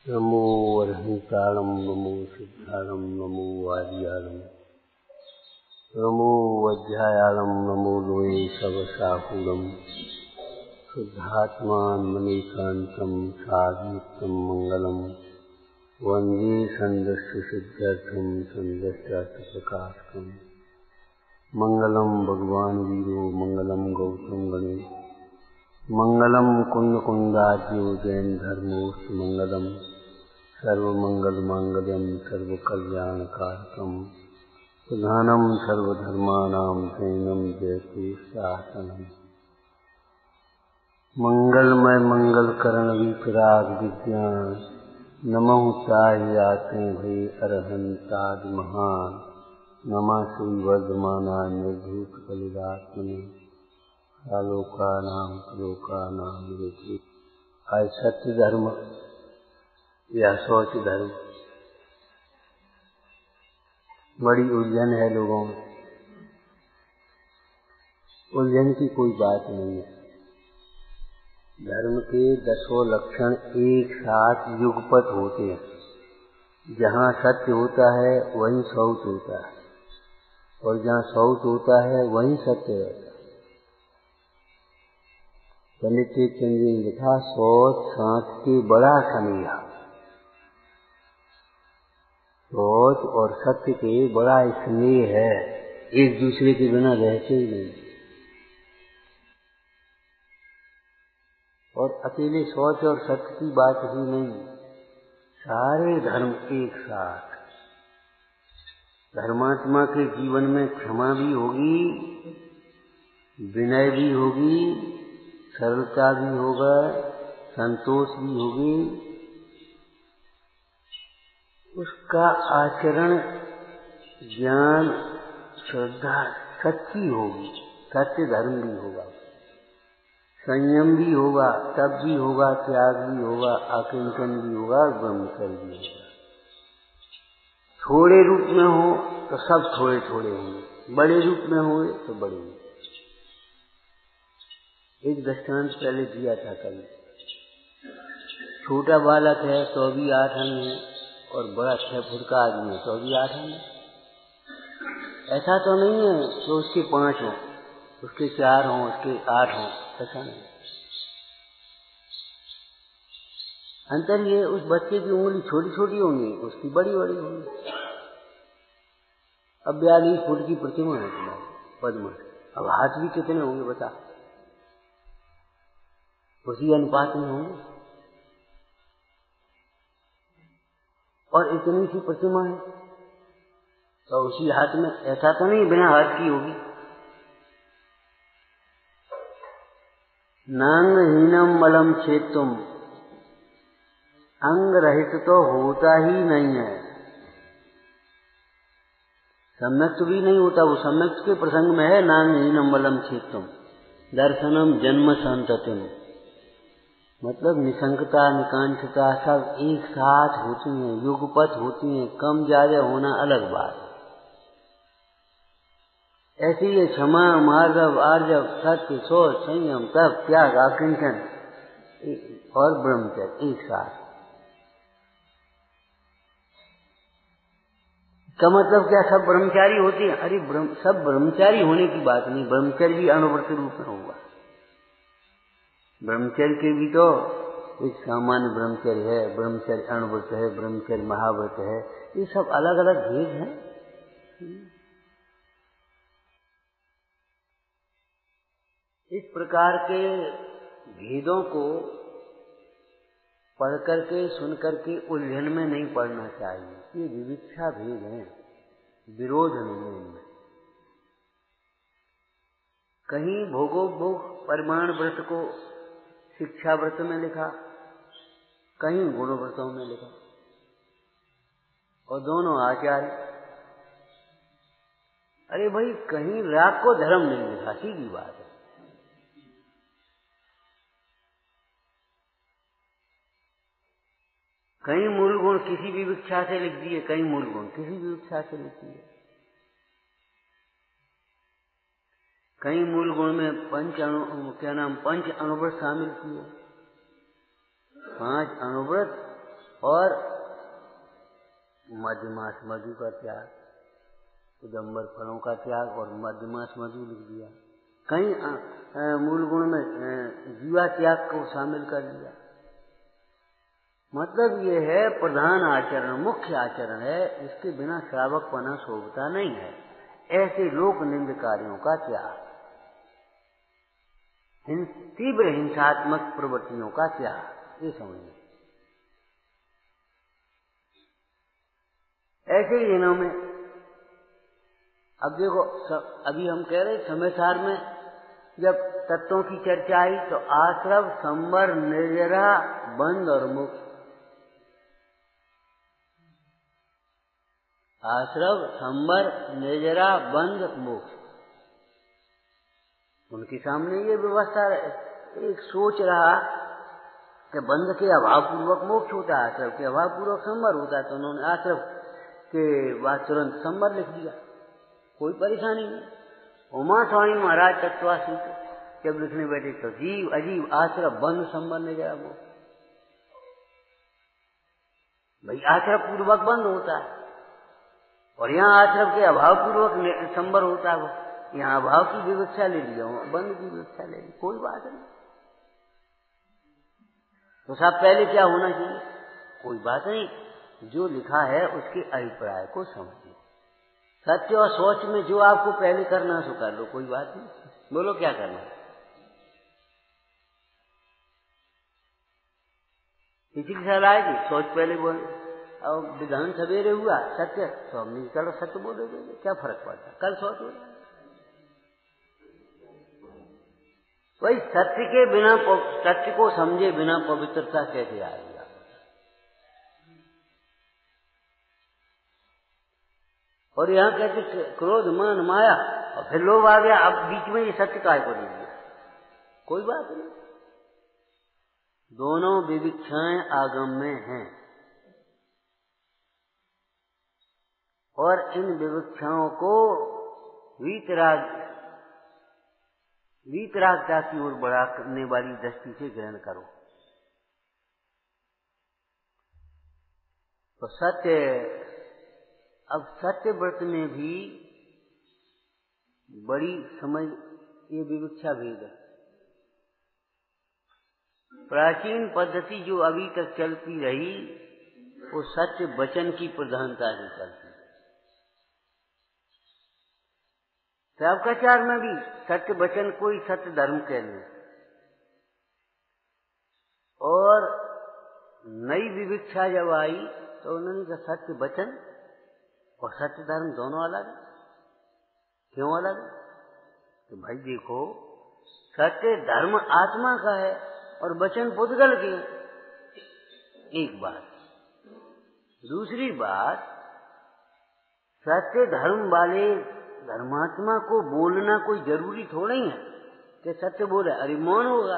नमो अरहंताणं नमो सिद्धाणं नमो आर्याणं नमो वज्रायाणं नमो लोये सवसाहूणं शुद्धात्मान्मनीकान्तं साधुयुक्तं मङ्गलं वन्दे सन्दस्य सिद्ध्यर्थं सन्दस्यार्थप्रकाशकम् मङ्गलं भगवान् वीरो मङ्गलं गौतम गणेश मङ्गलं कुन्दकुन्दाज्यो जैन धर्मोऽस्तु मङ्गलं सर्वमङ्गलमाङ्गल्यं सर्वकल्याणकारकं प्रधानं सर्वधर्माणां शरणं जयते शासनम् मंगलमय मंगलकरण विकराग विज्ञान नमः ताहि आते भय अरहंताद महान नमः श्री वर्धमानाय निर्भूत कलिदात्मने आलोकानां लोकानां विरुद्धि। आज सत्य धर्म या शौच धर्म बड़ी उलझन है लोगों में। उलझन की कोई बात नहीं है। धर्म के 10 लक्षण एक साथ युगपत होते हैं। जहाँ सत्य होता है वहीं शौच होता है और जहाँ शौच होता है वहीं सत्य रहता है। पंडित चंद्र जी ने लिखा, शौच सांस के बड़ा सनेहा। शौच और सत्य के बड़ा स्नेह है, एक दूसरे के बिना रहते ही नहीं। और अकेले शौच और सत्य की बात ही नहीं, सारे धर्म एक साथ। धर्मात्मा के जीवन में क्षमा भी होगी, विनय भी होगी, सरलता भी होगा, संतोष भी होगी। उसका आचरण ज्ञान श्रद्धा सच्ची होगी, सत्य धर्म भी होगा, संयम भी होगा, तप भी होगा, त्याग भी होगा, आकिंचन भी होगा, ब्रह्मचर्य भी होगा। थोड़े रूप में हो तो सब थोड़े थोड़े होंगे, बड़े रूप में होंगे तो बड़े होंगे। एक दृष्टांत पहले दिया था कभी। छोटा बालक है तो भी 8 अंग है और बड़ा 6 फुट का आदमी है तो भी 8 अंग है। ऐसा तो नहीं है कि उसके 5 हों, उसके 4 हों, उसके 8 हों, ऐसा नहीं। अंतर ये उस बच्चे की उंगली छोटी छोटी होंगी, उसकी बड़ी बड़ी होंगी। अब 42 फुट की प्रतिमा है तुम्हारी पद्म, अब हाथ भी कितने होंगे बता, उसी अनुपात में होंगे। और इतनी सी प्रतिमा है तो उसी हाथ में, ऐसा तो नहीं बिना हाथ की होगी। नांग हीनम मलम छेतुम, अंग रहित तो होता ही नहीं है। सम्यक्त भी नहीं होता। वो सम्यक्त के प्रसंग में है, नांग हीनम मलम छेतुम दर्शनम जन्म संततिम। मतलब निशंकता निकांक्षता सब एक साथ होती हैं, युगपत होती हैं। कम ज्यादा होना अलग बात है। ऐसे ही क्षमा, मार्जव, आर्जव, सत्य, शौच, संयम, तप, त्याग, आकिंचन और ब्रह्मचर्य एक साथ का मतलब क्या? सब ब्रह्मचारी होते हैं? अरे सब ब्रह्मचारी होने की बात नहीं, ब्रह्मचर्य भी अणुव्रत रूप में होगा। ब्रह्मचर्य के भी तो एक सामान्य ब्रह्मचर्य है, ब्रह्मचर्य अणुव्रत है, ब्रह्मचर्य महाव्रत है, ये सब अलग अलग भेद हैं। इस प्रकार के भेदों को पढ़ करके सुन करके उलझन में नहीं पढ़ना चाहिए। ये विविक्षा भेद हैं, विरोध नहीं है इनमें। कहीं भोगोपभोग परिमाण व्रत को शिक्षा व्रत में लिखा, कहीं गुण व्रतों में लिखा, और दोनों आचार्य। अरे भाई, कहीं राग को धर्म नहीं लिखा, सीधी बात है। कहीं मूल गुण किसी भी विवक्षा से लिख दिए, कहीं मूल गुण किसी भी विवक्षा से लिख दिए। कहीं मूल गुण में पंच अणुव्रत शामिल किए, 5 अणुव्रत और मध्यमास मधु का त्याग, उदम्बर फलों का त्याग और मध्यमास मधु लिख दिया। कहीं मूल गुण में जीवा त्याग को शामिल कर दिया। मतलब ये है प्रधान आचरण, मुख्य आचरण है, इसके बिना श्रावक पना शोभता नहीं है। ऐसे लोक निंद कार्यों का त्याग, तीव्र हिंसात्मक प्रवृत्तियों का त्याग, ये समझिए। ऐसे ही दिनों में अब देखो, अभी हम कह रहे समय में जब तत्वों की चर्चा आई तो आश्रव, संवर, निर्जरा, बंध और मुक्त। आश्रव, संवर, निर्जरा, बंध, मोक्ष, उनके सामने ये व्यवस्था एक सोच रहा कि बंध के अभाव पूर्वक मोक्ष होता है, आश्रव के अभाव पूर्वक संवर होता है, तो उन्होंने आश्रव के बाद तुरंत संवर लिख दिया, कोई परेशानी नहीं। उमा स्वामी महाराज तत्वासी जब लिखने बैठे तो जीव अजीब आश्रव, बंध, संवर, निर्जरा, मोक्ष। भाई आश्रव पूर्वक बंध होता है और यहाँ आश्रव के अभाव पूर्वक संवर होता है। यहाँ अभाव की विवक्षा ले लिया, बंध की विवक्षा ले ली, कोई बात नहीं। तो साहब पहले क्या होना चाहिए? कोई बात नहीं, जो लिखा है उसके अभिप्राय को समझिए। सत्य और सोच में जो आपको पहले करना है सो कर लो, कोई बात नहीं। बोलो क्या करना है? पिछली साल आएगी, सोच पहले बोले। और विधान सवेरे हुआ सत्य, तो हमने चलो सत्य बोले देंगे, क्या फर्क पड़ता, कल सोच हो जाए। वही सत्य के बिना, सत्य को समझे बिना पवित्रता कैसे आएगी? और यहाँ कहते क्रोध, मान, माया, और फिर लोभ आ गया, अब बीच में ये सत्य काय को ले लिया, कोई बात नहीं। दोनों विविक्षाएं आगम में हैं और इन विविक्षाओं को वीतरागता की ओर बढ़ाने वाली दृष्टि से ग्रहण करो। तो सत्य, अब सत्य व्रत में भी बड़ी समझ ये विविक्षा भेद है। प्राचीन पद्धति जो अभी तक चलती रही वो सत्य वचन की प्रधानता से चलती। श्रावकाचार में भी सत्य वचन को ही सत्य धर्म कहने, और नई विविक्षा जब आई तो उन्होंने कहा सत्य वचन और सत्य धर्म दोनों अलग है। क्यों अलग है? तो भाई देखो, सत्य धर्म आत्मा का है और वचन पुद्गल के, एक बात। दूसरी बात, सत्य धर्म वाले धर्मात्मा को बोलना कोई जरूरी थोड़ा ही है कि सत्य बोले। अरे मौन होगा,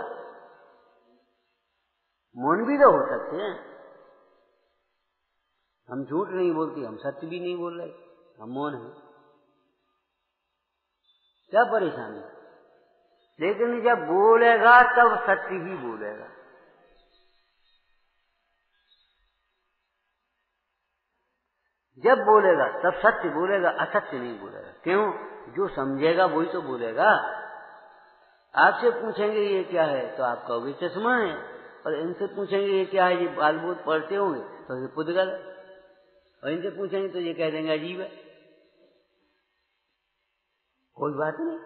मौन भी तो हो सकते हैं। हम झूठ नहीं बोलते, हम सत्य भी नहीं बोल रहे, हम मौन हैं, क्या परेशानी? लेकिन जब बोलेगा तब सत्य ही बोलेगा। जब बोलेगा तब सत्य बोलेगा, असत्य नहीं बोलेगा। क्यों? जो समझेगा वही तो बोलेगा। आपसे पूछेंगे ये क्या है तो आप कहोगे चश्मा है, और इनसे पूछेंगे ये क्या है, ये बाल बूत पढ़ते होंगे तो ये पुद्गल है, और इनसे पूछेंगे तो ये कह देंगे अजीब है। कोई बात नहीं।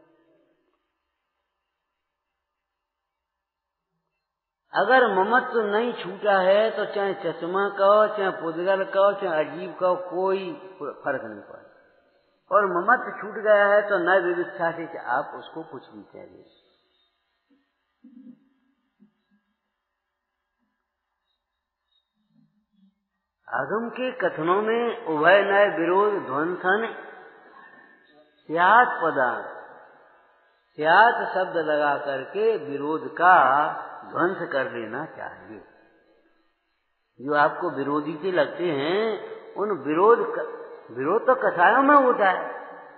अगर ममत्व नहीं छूटा है तो चाहे चश्मा कहो, चाहे पुद्गल कहो, चाहे अजीब कहो, कोई फर्क नहीं पड़ता। और ममत्व छूट गया है तो नए विविक्षा से आप उसको कुछ भी कह दें। आगम के कथनों में उभय नय विरोध ध्वंसन स्यात् पदार्थ, स्यात् शब्द लगा करके विरोध का ध्वंस कर देना चाहिए। जो आपको विरोधी से लगते हैं उन विरोध तो कथाओं में होता है,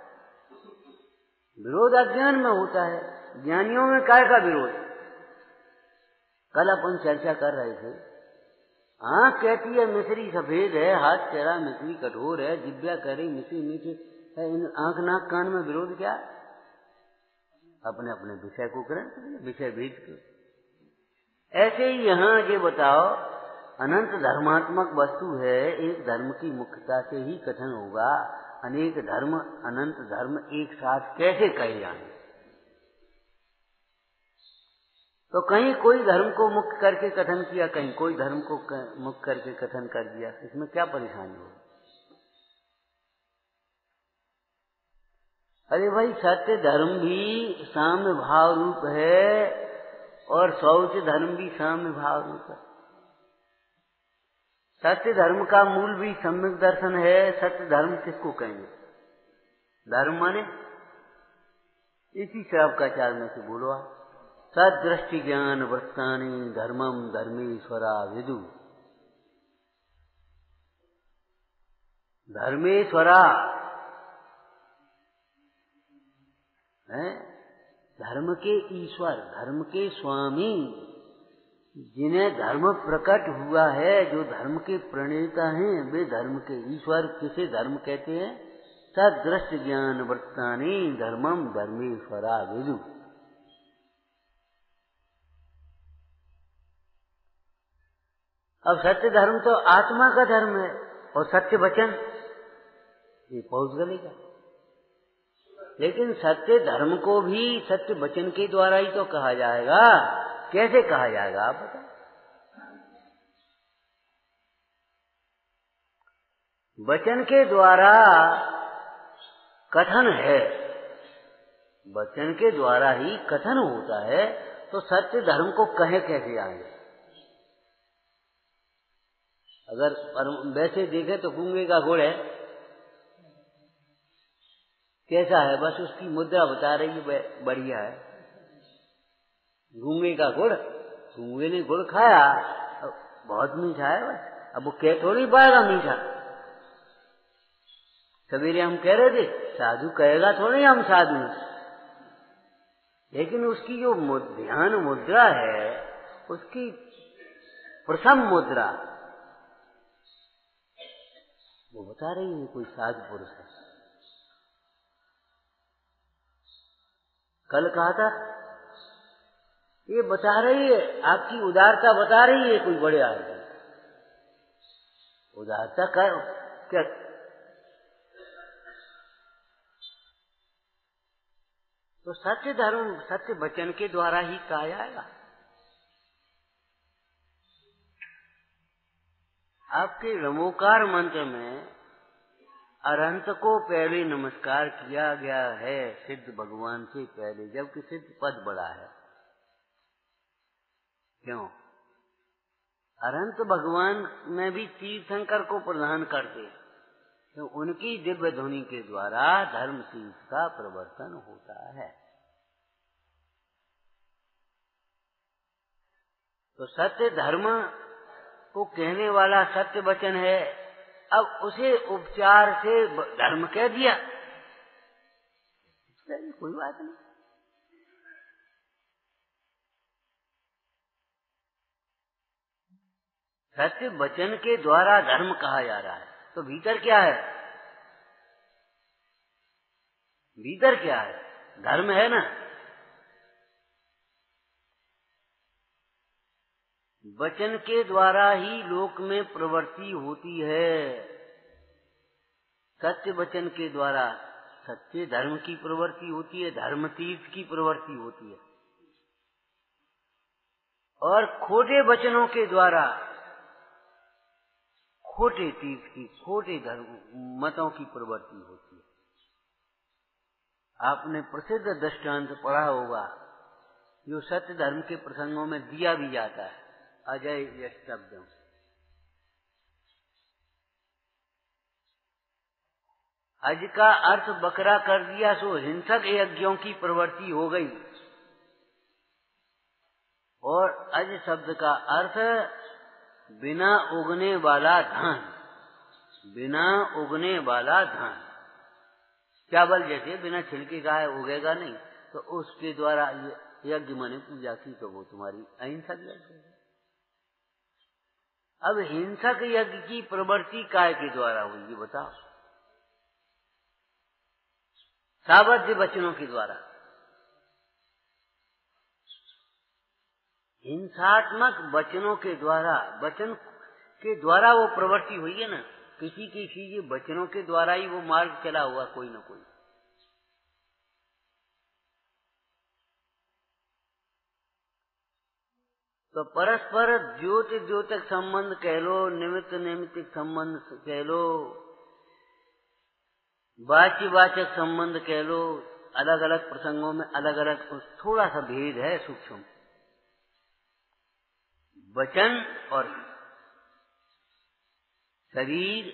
विरोध अज्ञान में होता है। ज्ञानियों में काय का विरोध? कल अपन चर्चा कर रहे थे आँख कहती है मिश्री सफेद है, हाथ कह रहा मिश्री कठोर है, जिब्या कह रही मिश्री मीठी है। इन आँख नाक कान में विरोध क्या? अपने अपने विषय को ग्रहण करिए, विषय भेद के। ऐसे ही यहाँ ये बताओ, अनंत धर्मात्मक वस्तु है, एक धर्म की मुख्यता से ही कथन होगा। अनेक धर्म, अनंत धर्म एक साथ कैसे कहे जाएंगे? तो कहीं कोई धर्म को मुक्त करके कथन किया, कहीं कोई धर्म को मुक्त करके कथन कर दिया, इसमें क्या परेशानी हो? अरे भाई, सत्य धर्म भी साम्य भाव रूप है और शौच धर्म भी साम्य भाव रूप है। सत्य धर्म का मूल भी सम्यक दर्शन है। सत्य धर्म किसको कहेंगे? धर्म माने इसी श्रावकाचार में से बोलो आप, सदृष्टि ज्ञान वृत्तानि धर्मम धर्मेश्वरा विदु। धर्मेश्वरा है धर्म के ईश्वर, धर्म के स्वामी, जिन्हें धर्म प्रकट हुआ है, जो धर्म के प्रणेता हैं, वे धर्म के ईश्वर किसे धर्म कहते हैं? सदृष्टि ज्ञान वृत्तानि धर्मम धर्मेश्वरा विदु। अब सत्य धर्म तो आत्मा का धर्म है, और सत्य वचन ये पहुंच गलेगा। लेकिन सत्य धर्म को भी सत्य वचन के द्वारा ही तो कहा जाएगा। कैसे कहा जाएगा आप बताओ? वचन के द्वारा कथन है, वचन के द्वारा ही कथन होता है, तो सत्य धर्म को कहे कैसे आएंगे? अगर वैसे देखे तो गूंगे का गुड़ है, कैसा है? बस उसकी मुद्रा बता रही है, बढ़िया है। गूंगे का गुड़, गूंगे ने गुड़ खाया, बहुत मीठा है, बस अब वो कह थोड़ी पाएगा मीठा। सवेरे हम कह रहे थे साधु कहेगा थोड़ी हम साधु हैं, लेकिन उसकी जो ध्यान मुद्रा है, उसकी प्रथम मुद्रा वो बता रही है कोई साधु पुरुष है। कल कहा था ये बता रही है, आपकी उदारता बता रही है कोई बड़े आदमी। उदारता क्या? तो सत्य धर्म सत्य वचन के द्वारा ही कहा जाएगा। आपके नमोकार मंत्र में अरहंत को पहले नमस्कार किया गया है सिद्ध भगवान से पहले, जबकि सिद्ध पद बड़ा है। क्यों? अरहंत भगवान में भी तीर्थंकर को प्रदान करते, तो उनकी दिव्य ध्वनि के द्वारा धर्म तीर्थ का प्रवर्तन होता है। तो सत्य धर्म को कहने वाला सत्य वचन है। अब उसे उपचार से धर्म कह दिया, कोई बात नहीं। सत्य वचन के द्वारा धर्म कहा जा रहा है, तो भीतर क्या है? भीतर क्या है? धर्म है ना। वचन के द्वारा ही लोक में प्रवृत्ति होती है। सत्य वचन के द्वारा सत्य धर्म की प्रवृत्ति होती है, धर्म तीर्थ की प्रवृत्ति होती है। और खोटे वचनों के द्वारा खोटे तीर्थ की, खोटे धर्म मतों की प्रवृत्ति होती है। आपने प्रसिद्ध दृष्टांत पढ़ा होगा, जो सत्य धर्म के प्रसंगों में दिया भी जाता है, अजय यस्तब्दम। अज का अर्थ बकरा कर दिया सो हिंसक यज्ञों की प्रवृत्ति हो गई। और अज शब्द का अर्थ बिना उगने वाला धान, बिना उगने वाला धान। चावल जैसे बिना छिलके का है, उगेगा नहीं, तो उसके द्वारा यज्ञ माने पूजा की, तो वो तुम्हारी अहिंसक यज्ञ है। अब हिंसक यज्ञ की प्रवृत्ति काय के द्वारा हुई, ये बताओ? सावध्य वचनों के द्वारा। हिंसात्मक वचनों के द्वारा, वचन के द्वारा वो प्रवृत्ति हुई है ना, किसी के वचनों के द्वारा ही वो मार्ग चला हुआ कोई न कोई। तो परस्पर द्योत द्योतक संबंध कह लो, निमित्त नैमित्तिक संबंध कह लो, वाच्य वाचक संबंध कह लो, अलग अलग प्रसंगों में अलग अलग थोड़ा सा भेद है सूक्ष्म। वचन और शरीर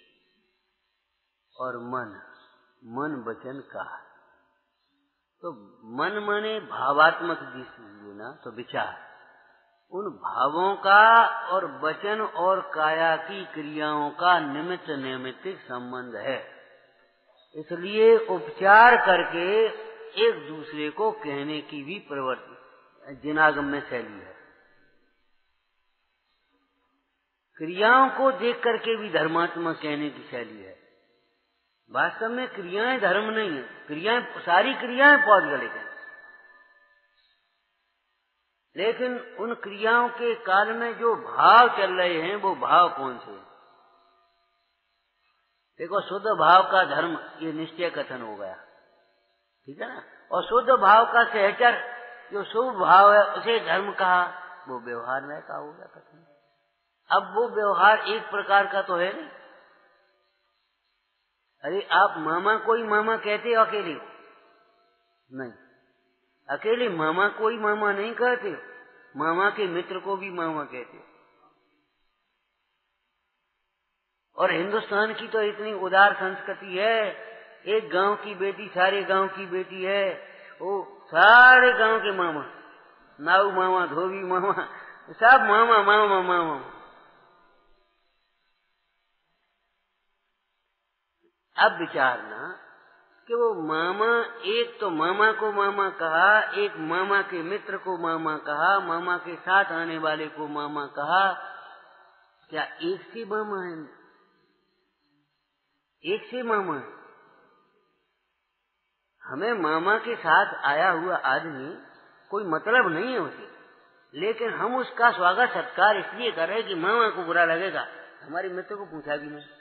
और मन, मन वचन का। तो मन माने भावात्मक दृष्टि ना, तो विचार, उन भावों का और वचन और काया की क्रियाओं का निमित्त नैमित्तिक संबंध है। इसलिए उपचार करके एक दूसरे को कहने की भी प्रवृत्ति जिनागम्य शैली है। क्रियाओं को देख करके भी धर्मात्मक कहने की शैली है। वास्तव में क्रियाएं धर्म नहीं है, क्रियाएं, सारी क्रियाएं पौधगलिक हैं, लेकिन उन क्रियाओं के काल में जो भाव चल रहे हैं वो भाव कौन से हैं? देखो, शुद्ध भाव का धर्म, ये निश्चय कथन हो गया, ठीक है ना। और शुद्ध भाव का सहचर जो शुभ भाव है उसे धर्म कहा, वो व्यवहार में का हो गया कथन। अब वो व्यवहार एक प्रकार का तो है नहीं। अरे आप मामा कोई मामा कहते हो अकेले? नहीं, अकेले मामा कोई मामा नहीं कहते, मामा के मित्र को भी मामा कहते। और हिंदुस्तान की तो इतनी उदार संस्कृति है, एक गांव की बेटी सारे गांव की बेटी है, वो सारे गांव के मामा, नाऊ मामा, धोबी मामा, सब मामा मामा मामा। अब विचारना कि वो मामा, एक तो मामा को मामा कहा, एक मामा के मित्र को मामा कहा, मामा के साथ आने वाले को मामा कहा, क्या एक से मामा है? एक से मामा है। हमें मामा के साथ आया हुआ आदमी कोई मतलब नहीं है उसे, लेकिन हम उसका स्वागत सत्कार इसलिए कर रहे कि मामा को बुरा लगेगा, हमारे मित्र को पूछा भी नहीं।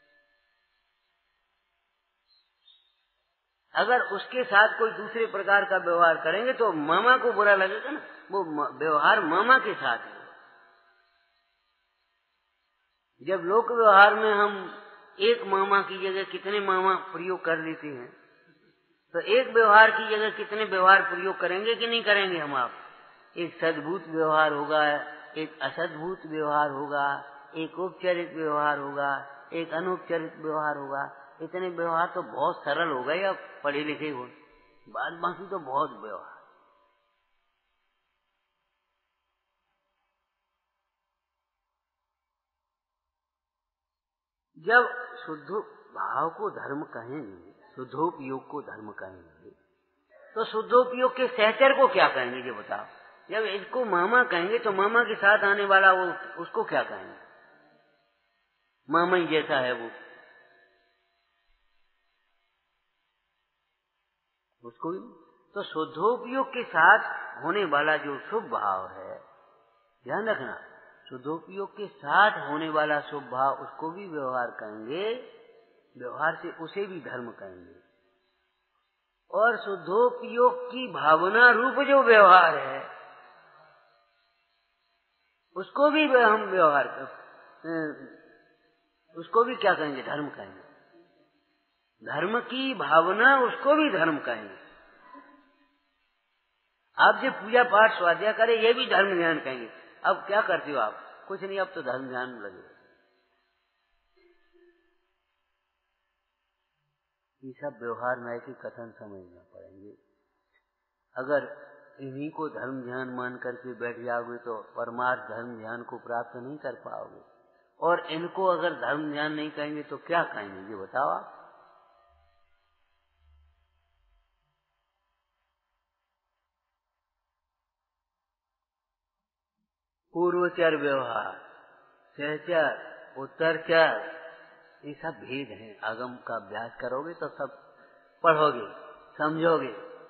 अगर उसके साथ कोई दूसरे प्रकार का व्यवहार करेंगे तो मामा को बुरा लगेगा ना, वो व्यवहार मामा के साथ है। जब लोक व्यवहार में हम एक मामा की जगह कितने मामा प्रयोग कर लेते हैं, तो एक व्यवहार की जगह कितने व्यवहार प्रयोग करेंगे कि नहीं करेंगे हम आप? एक सद्भूत व्यवहार होगा, एक असद्भूत व्यवहार होगा, एक उपचारित व्यवहार होगा, एक अनुपचारित व्यवहार होगा। इतने व्यवहार तो बहुत सरल हो गए अब पढ़े लिखे हो, बाद बाकी तो बहुत व्यवहार। जब शुद्ध भाव को धर्म कहेंगे, शुद्धोपयोग को धर्म कहेंगे, तो शुद्धोपयोग के सहचर को क्या कहेंगे ये बताओ? जब इसको मामा कहेंगे तो मामा के साथ आने वाला वो, उसको क्या कहेंगे? मामा ही जैसा है वो, उसको भी। तो शुद्धोपयोग के साथ होने वाला जो शुभ भाव है, ध्यान रखना, शुद्धोपयोग के साथ होने वाला शुभ भाव, उसको भी व्यवहार कहेंगे, व्यवहार से उसे भी धर्म कहेंगे। और शुद्धोपयोग की भावना रूप जो व्यवहार है उसको भी हम व्यवहार उसको भी क्या कहेंगे? धर्म कहेंगे। धर्म की भावना, उसको भी धर्म कहेंगे। आप जो पूजा पाठ स्वाध्याय करें, ये भी धर्म ध्यान कहेंगे। अब क्या करते हो आप? कुछ नहीं, अब तो धर्म ध्यान लगे। ये सब व्यवहार में के कथन समझना पड़ेंगे। अगर इन्हीं को धर्म ध्यान मान करके बैठ जाओगे तो परमार्थ धर्म ध्यान को प्राप्त नहीं कर पाओगे। और इनको अगर धर्म ध्यान नहीं कहेंगे तो क्या कहेंगे ये बताओ आप? पूर्वचर व्यवहार, सहचर, उत्तरचर, ये सब भेद हैं। आगम का अभ्यास करोगे तो सब पढ़ोगे, समझोगे।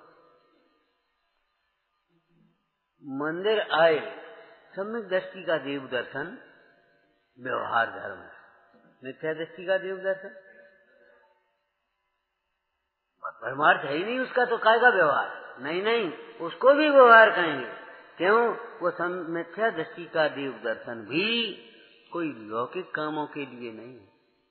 मंदिर आए, सम्यक दृष्टि का देव दर्शन व्यवहार धर्म है। मिथ्या दृष्टि का देव दर्शन परमार्थ है ही नहीं उसका, तो कायगा व्यवहार? नहीं नहीं, उसको भी व्यवहार कहेंगे। क्यों? वो मिथ्या दृष्टि का देव दर्शन भी कोई लौकिक कामों के लिए नहीं है।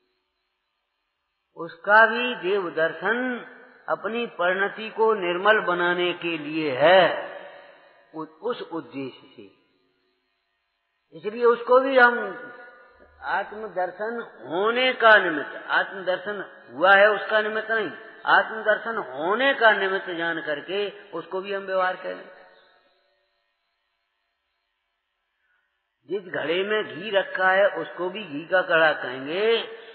उसका भी देव दर्शन अपनी परिणति को निर्मल बनाने के लिए है, उस उद्देश्य से। इसलिए उसको भी हम आत्मदर्शन होने का निमित्त, आत्मदर्शन हुआ है उसका निमित्त नहीं, आत्मदर्शन होने का निमित्त जान करके उसको भी हम व्यवहार करें। जिस घड़े में घी रखा है उसको भी घी का कड़ा कहेंगे।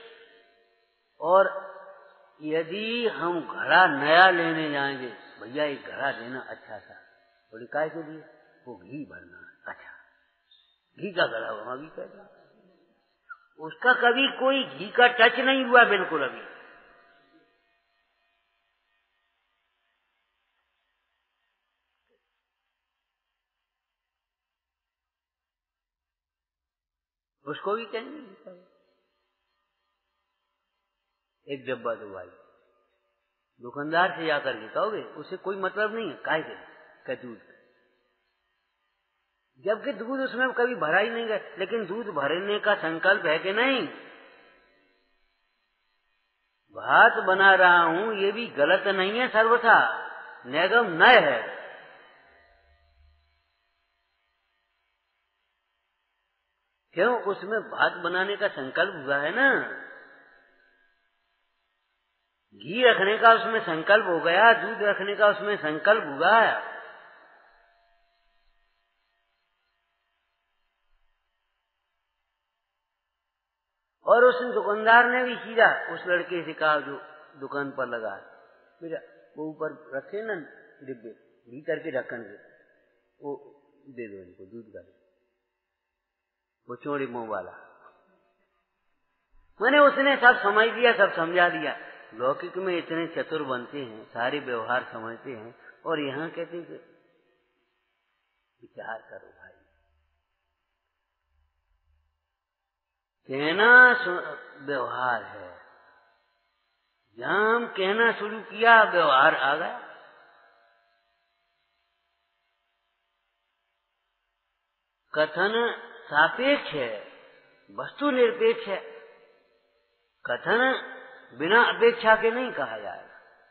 और यदि हम घड़ा नया लेने जाएंगे, भैया एक घड़ा देना अच्छा सा, बोले काय के लिए? वो घी भरना। अच्छा, घी का घड़ा वहां भी कर दिया। उसका कभी कोई घी का टच नहीं हुआ बिल्कुल अभी। उसको भी कहेंगे। एक डब्बा दो भाई, दुकानदार से जाकर के कहोगे, उसे कोई मतलब नहीं है काय के दूध, जबकि दूध उसमें कभी भरा ही नहीं गया, लेकिन दूध भरने का संकल्प है कि नहीं? भात बना रहा हूं ये भी गलत नहीं है, सर्वथा निगम नय है। क्यों? उसमें भात बनाने का संकल्प हुआ है ना। घी रखने का उसमें संकल्प हो गया, दूध रखने का उसमें संकल्प हुआ। और उस दुकानदार ने भी सीधा उस लड़के से कहा जो दुकान पर लगा, मेरा वो ऊपर रखे ना डिब्बे भीतर के ढक्कन के, वो दे दो इनको दूध का। वो चौड़े मुंह वाला, मैंने उसने सब समझ दिया, सब समझा दिया। लौकिक में इतने चतुर बनते हैं, सारे व्यवहार समझते हैं, और यहाँ कहते हैं विचार करो भाई। कहना व्यवहार है। जहां हम कहना शुरू किया व्यवहार आ गया। कथन सापेक्ष है, वस्तु निरपेक्ष है। कथन बिना अपेक्षा के नहीं कहा जाएगा।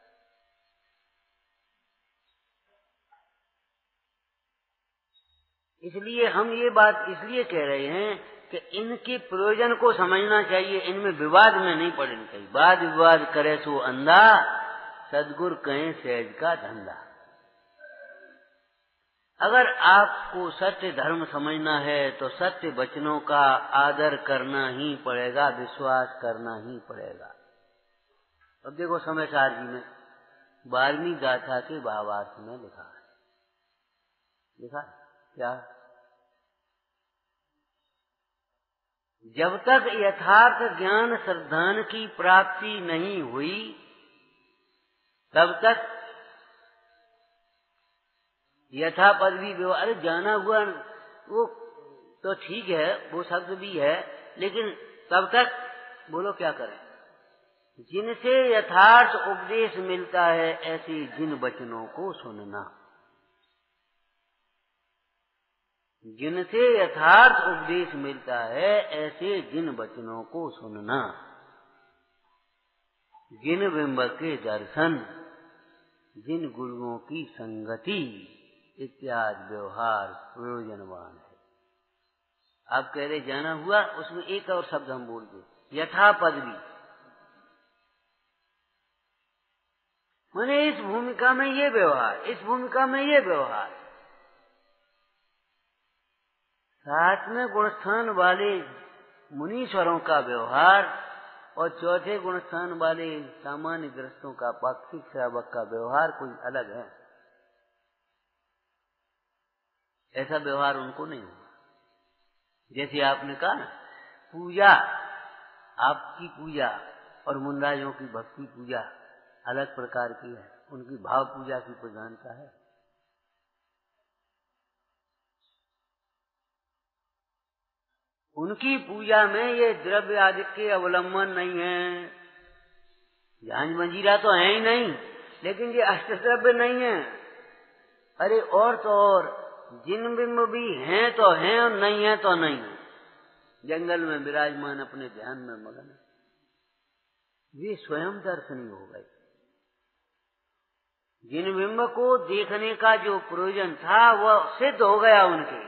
इसलिए हम ये बात इसलिए कह रहे हैं कि इनके प्रयोजन को समझना चाहिए, इनमें विवाद में नहीं पड़ना चाहिए। वाद विवाद करे सो अंधा, सदगुरु कहें सहज का धंधा। अगर आपको सत्य धर्म समझना है तो सत्य वचनों का आदर करना ही पड़ेगा, विश्वास करना ही पड़ेगा। अब देखो समयसार जी में 12वीं गाथा के भावार्थ में लिखा क्या? जब तक यथार्थ ज्ञान श्रद्धान की प्राप्ति नहीं हुई, तब तक यथा पदवी व्यवहार जाना हुआ वो तो ठीक है, वो शब्द भी है, लेकिन तब तक बोलो क्या करें? जिनसे यथार्थ उपदेश मिलता है ऐसे जिन वचनों को सुनना। जिनसे यथार्थ उपदेश मिलता है ऐसे जिन वचनों को सुनना। जिन बिंब के दर्शन, जिन गुरुओं की संगति इत्यादि व्यवहार प्रयोजनवान है। आप कह रहे जाना हुआ, उसमें एक और शब्द हम बोल दे, यथा पदवी। माने इस भूमिका में ये व्यवहार, इस भूमिका में ये व्यवहार। सातवें गुणस्थान वाले मुनीश्वरों का व्यवहार और चौथे गुणस्थान वाले सामान्य ग्रस्तों का, पाक्षिक श्रावक का व्यवहार कोई अलग है। ऐसा व्यवहार उनको नहीं होगा। जैसे आपने कहा ना पूजा, आपकी पूजा और मुंडाइयों की भक्ति पूजा अलग प्रकार की है। उनकी भाव पूजा की प्रधानता है। उनकी पूजा में ये द्रव्य आदि के अवलंबन नहीं है। झांझ मंजीरा तो है ही नहीं, लेकिन ये अष्टद्रव्य नहीं है। अरे और तो और जिन बिंब भी हैं तो हैं और नहीं है तो नहीं है। जंगल में विराजमान अपने ध्यान में मगन है, वे स्वयं दर्शनीय हो गए। जिन बिंब को देखने का जो प्रयोजन था वह सिद्ध हो गया उनके।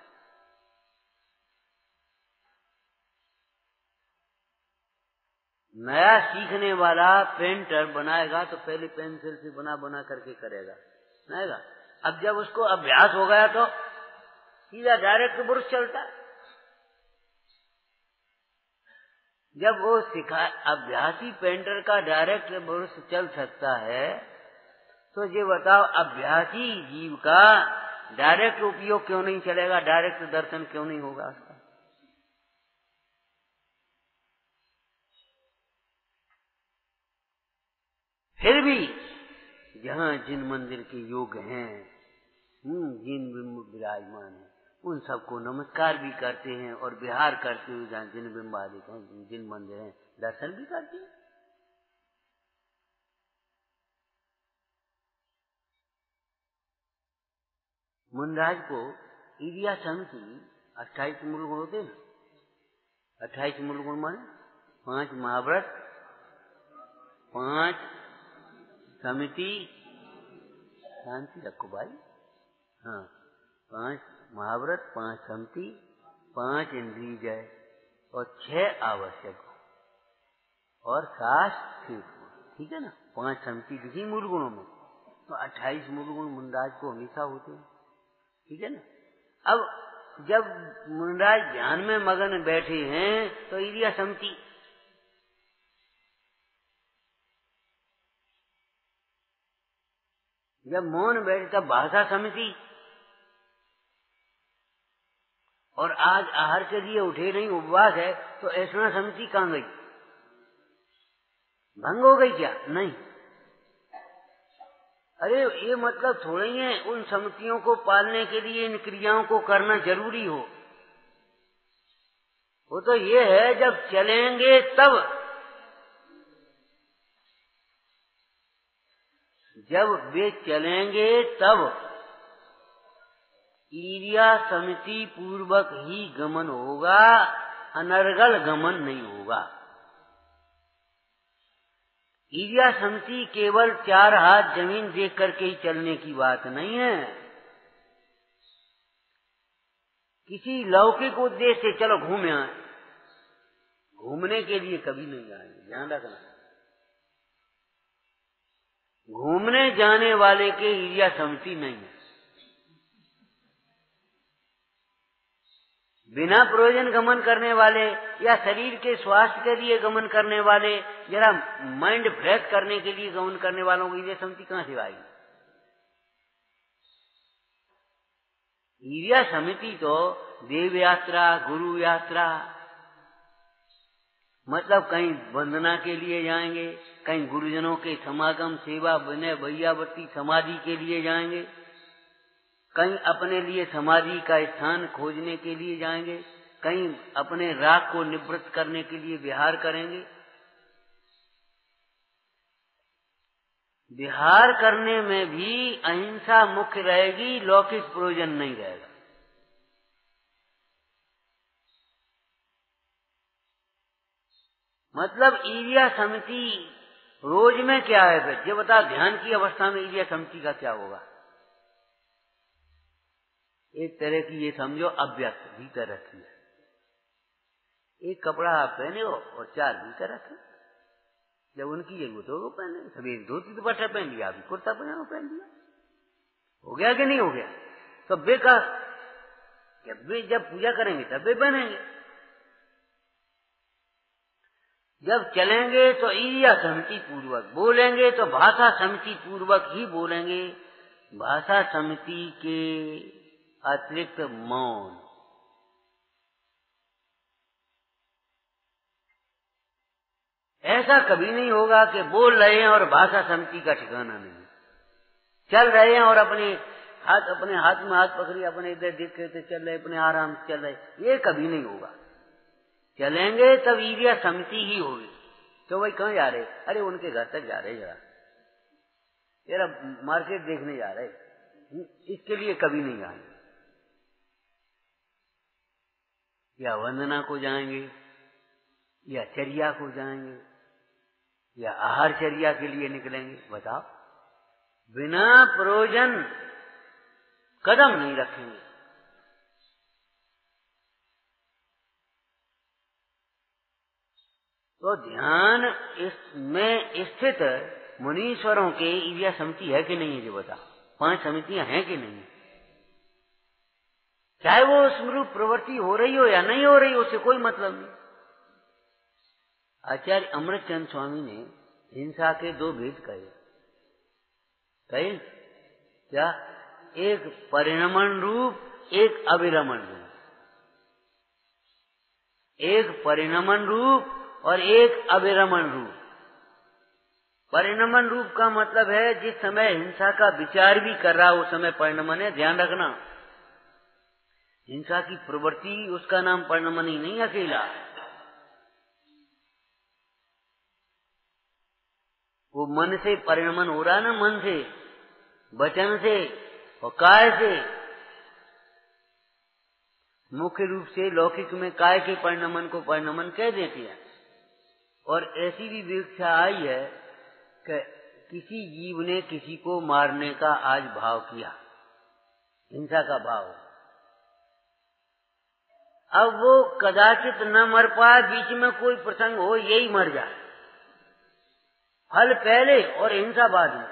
नया सीखने वाला पेंटर बनाएगा तो पहले पेंसिल से बना बना करके करेगा, बनाएगा। अब जब उसको अभ्यास हो गया तो सीधा डायरेक्ट ब्रश चलता है। जब वो अभ्यासी पेंटर का डायरेक्ट ब्रश चल सकता है, तो ये बताओ अभ्यासी जीव का डायरेक्ट उपयोग क्यों नहीं चलेगा, डायरेक्ट दर्शन क्यों नहीं होगा उसका? फिर भी जहाँ जिन मंदिर के योग हैं, जिन बिंब विराजमान है, उन सबको नमस्कार भी करते हैं और विहार करते हुए जहाँ जिन बिंब आदि हैं, जिन मंदिर हैं, दर्शन भी करते हैं। मुंडराज को ईरिया समिति 28 मूल गुण होते हैं। 28 मूल गुण माने 5 महाव्रत, 5 समिति, शांति रखो भाई, हाँ, 5 महाव्रत, 5 समिति, 5 इंद्रिय जय और 6 आवश्यक और 7 शेष। ठीक है ना? 5 समिति किसी मूल गुणों में, तो 28 मूल गुण मुंडराज को हमेशा होते हैं। ठीक है ना? अब जब मुंडराज ध्यान में मगन बैठे हैं तो ईरिया समिति, जब मौन बैठे तब भाषा समिति, और आज आहार के लिए उठे नहीं, उपवास है, तो ऐसा समिति कहाँ गई? भंग हो गई क्या? नहीं। अरे ये मतलब थोड़ी है उन समितियों को पालने के लिए इन क्रियाओं को करना जरूरी हो। वो तो ये है जब चलेंगे तब, जब वे चलेंगे तब ईरिया समिति पूर्वक ही गमन होगा, अनर्गल गमन नहीं होगा। ईरिया समिति केवल 4 हाथ जमीन देख करके ही चलने की बात नहीं है। किसी लौकिक उद्देश्य से चलो घूमे आए, घूमने के लिए कभी नहीं जाएंगे, ध्यान रखना। घूमने जाने वाले के ईरिया समिति नहीं है। बिना प्रयोजन गमन करने वाले या शरीर के स्वास्थ्य के लिए गमन करने वाले, जरा माइंड फ्रेश करने के लिए गमन करने वालों की ईरिया समिति कहां से आएगी? ईरिया समिति तो देव यात्रा, गुरु यात्रा, मतलब कहीं वंदना के लिए जाएंगे, कहीं गुरुजनों के समागम, सेवा, विनय, भैयावती, समाधि के लिए जाएंगे, कहीं अपने लिए समाधि का स्थान खोजने के लिए जाएंगे, कहीं अपने राग को निवृत्त करने के लिए विहार करेंगे। विहार करने में भी अहिंसा मुख्य रहेगी, लौकिक प्रयोजन नहीं रहेगा। मतलब ईरिया समिति रोज में क्या है? फिर ये बता, ध्यान की अवस्था में ईरिया समिति का क्या होगा? एक तरह की ये समझो अव्यक्त भीतर रखी है। एक कपड़ा आप पहने हो और 4 भीतर रखे, जब उनकी जरूरत हो वो पहने। सब एक धोती दुपट्टा पहन लिया, अभी कुर्ता पजामा पहन लिया, हो गया कि नहीं हो गया? तो बेकार, जब पूजा करेंगे तब वे पहनेंगे। जब चलेंगे तो ईरिया समिति पूर्वक बोलेंगे, तो भाषा समिति पूर्वक ही बोलेंगे। भाषा समिति के अतिरिक्त मौन, ऐसा कभी नहीं होगा कि बोल रहे हैं और भाषा समिति का ठिकाना नहीं, चल रहे हैं और अपने हाथ में हाथ पकड़ी अपने इधर देख के चल रहे, अपने आराम से चल रहे, ये कभी नहीं होगा। चलेंगे तब ईर्ष्या समिति ही होगी। तो भाई कहाँ जा रहे? अरे उनके घर तक जा रहे, जरा मार्केट देखने जा रहे, इसके लिए कभी नहीं आएंगे। या वंदना को जाएंगे, या चर्या को जाएंगे, या आहार चर्या के लिए निकलेंगे। बताओ, बिना प्रयोजन कदम नहीं रखेंगे। तो ध्यान इसमें स्थित मुनीश्वरों के ईर्ष्या समिति है कि नहीं है? जो बता, 5 समितियां हैं कि नहीं? चाहे वो स्मरूप प्रवृत्ति हो रही हो या नहीं हो रही हो, उससे कोई मतलब नहीं। आचार्य अमृतचंद स्वामी ने हिंसा के 2 भेद कहे। क्या? एक परिणमन रूप, एक अविरमण रूप। एक परिणमन रूप और एक अविरमण रूप। परिणमन रूप का मतलब है जिस समय हिंसा का विचार भी कर रहा, उस समय परिणमन है। ध्यान रखना, हिंसा की प्रवृत्ति उसका नाम परिणमन ही नहीं अकेला। वो मन से परिणमन हो रहा ना, मन से, वचन से और काय से। मुख्य रूप से लौकिक में काय के परिणमन को परिणमन कह देते हैं। और ऐसी भी व्याख्या आई है कि किसी जीव ने किसी को मारने का आज भाव किया, हिंसा का भाव। अब वो कदाचित न मर पाए, बीच में कोई प्रसंग हो, यही मर जाए। फल पहले और हिंसा बाद में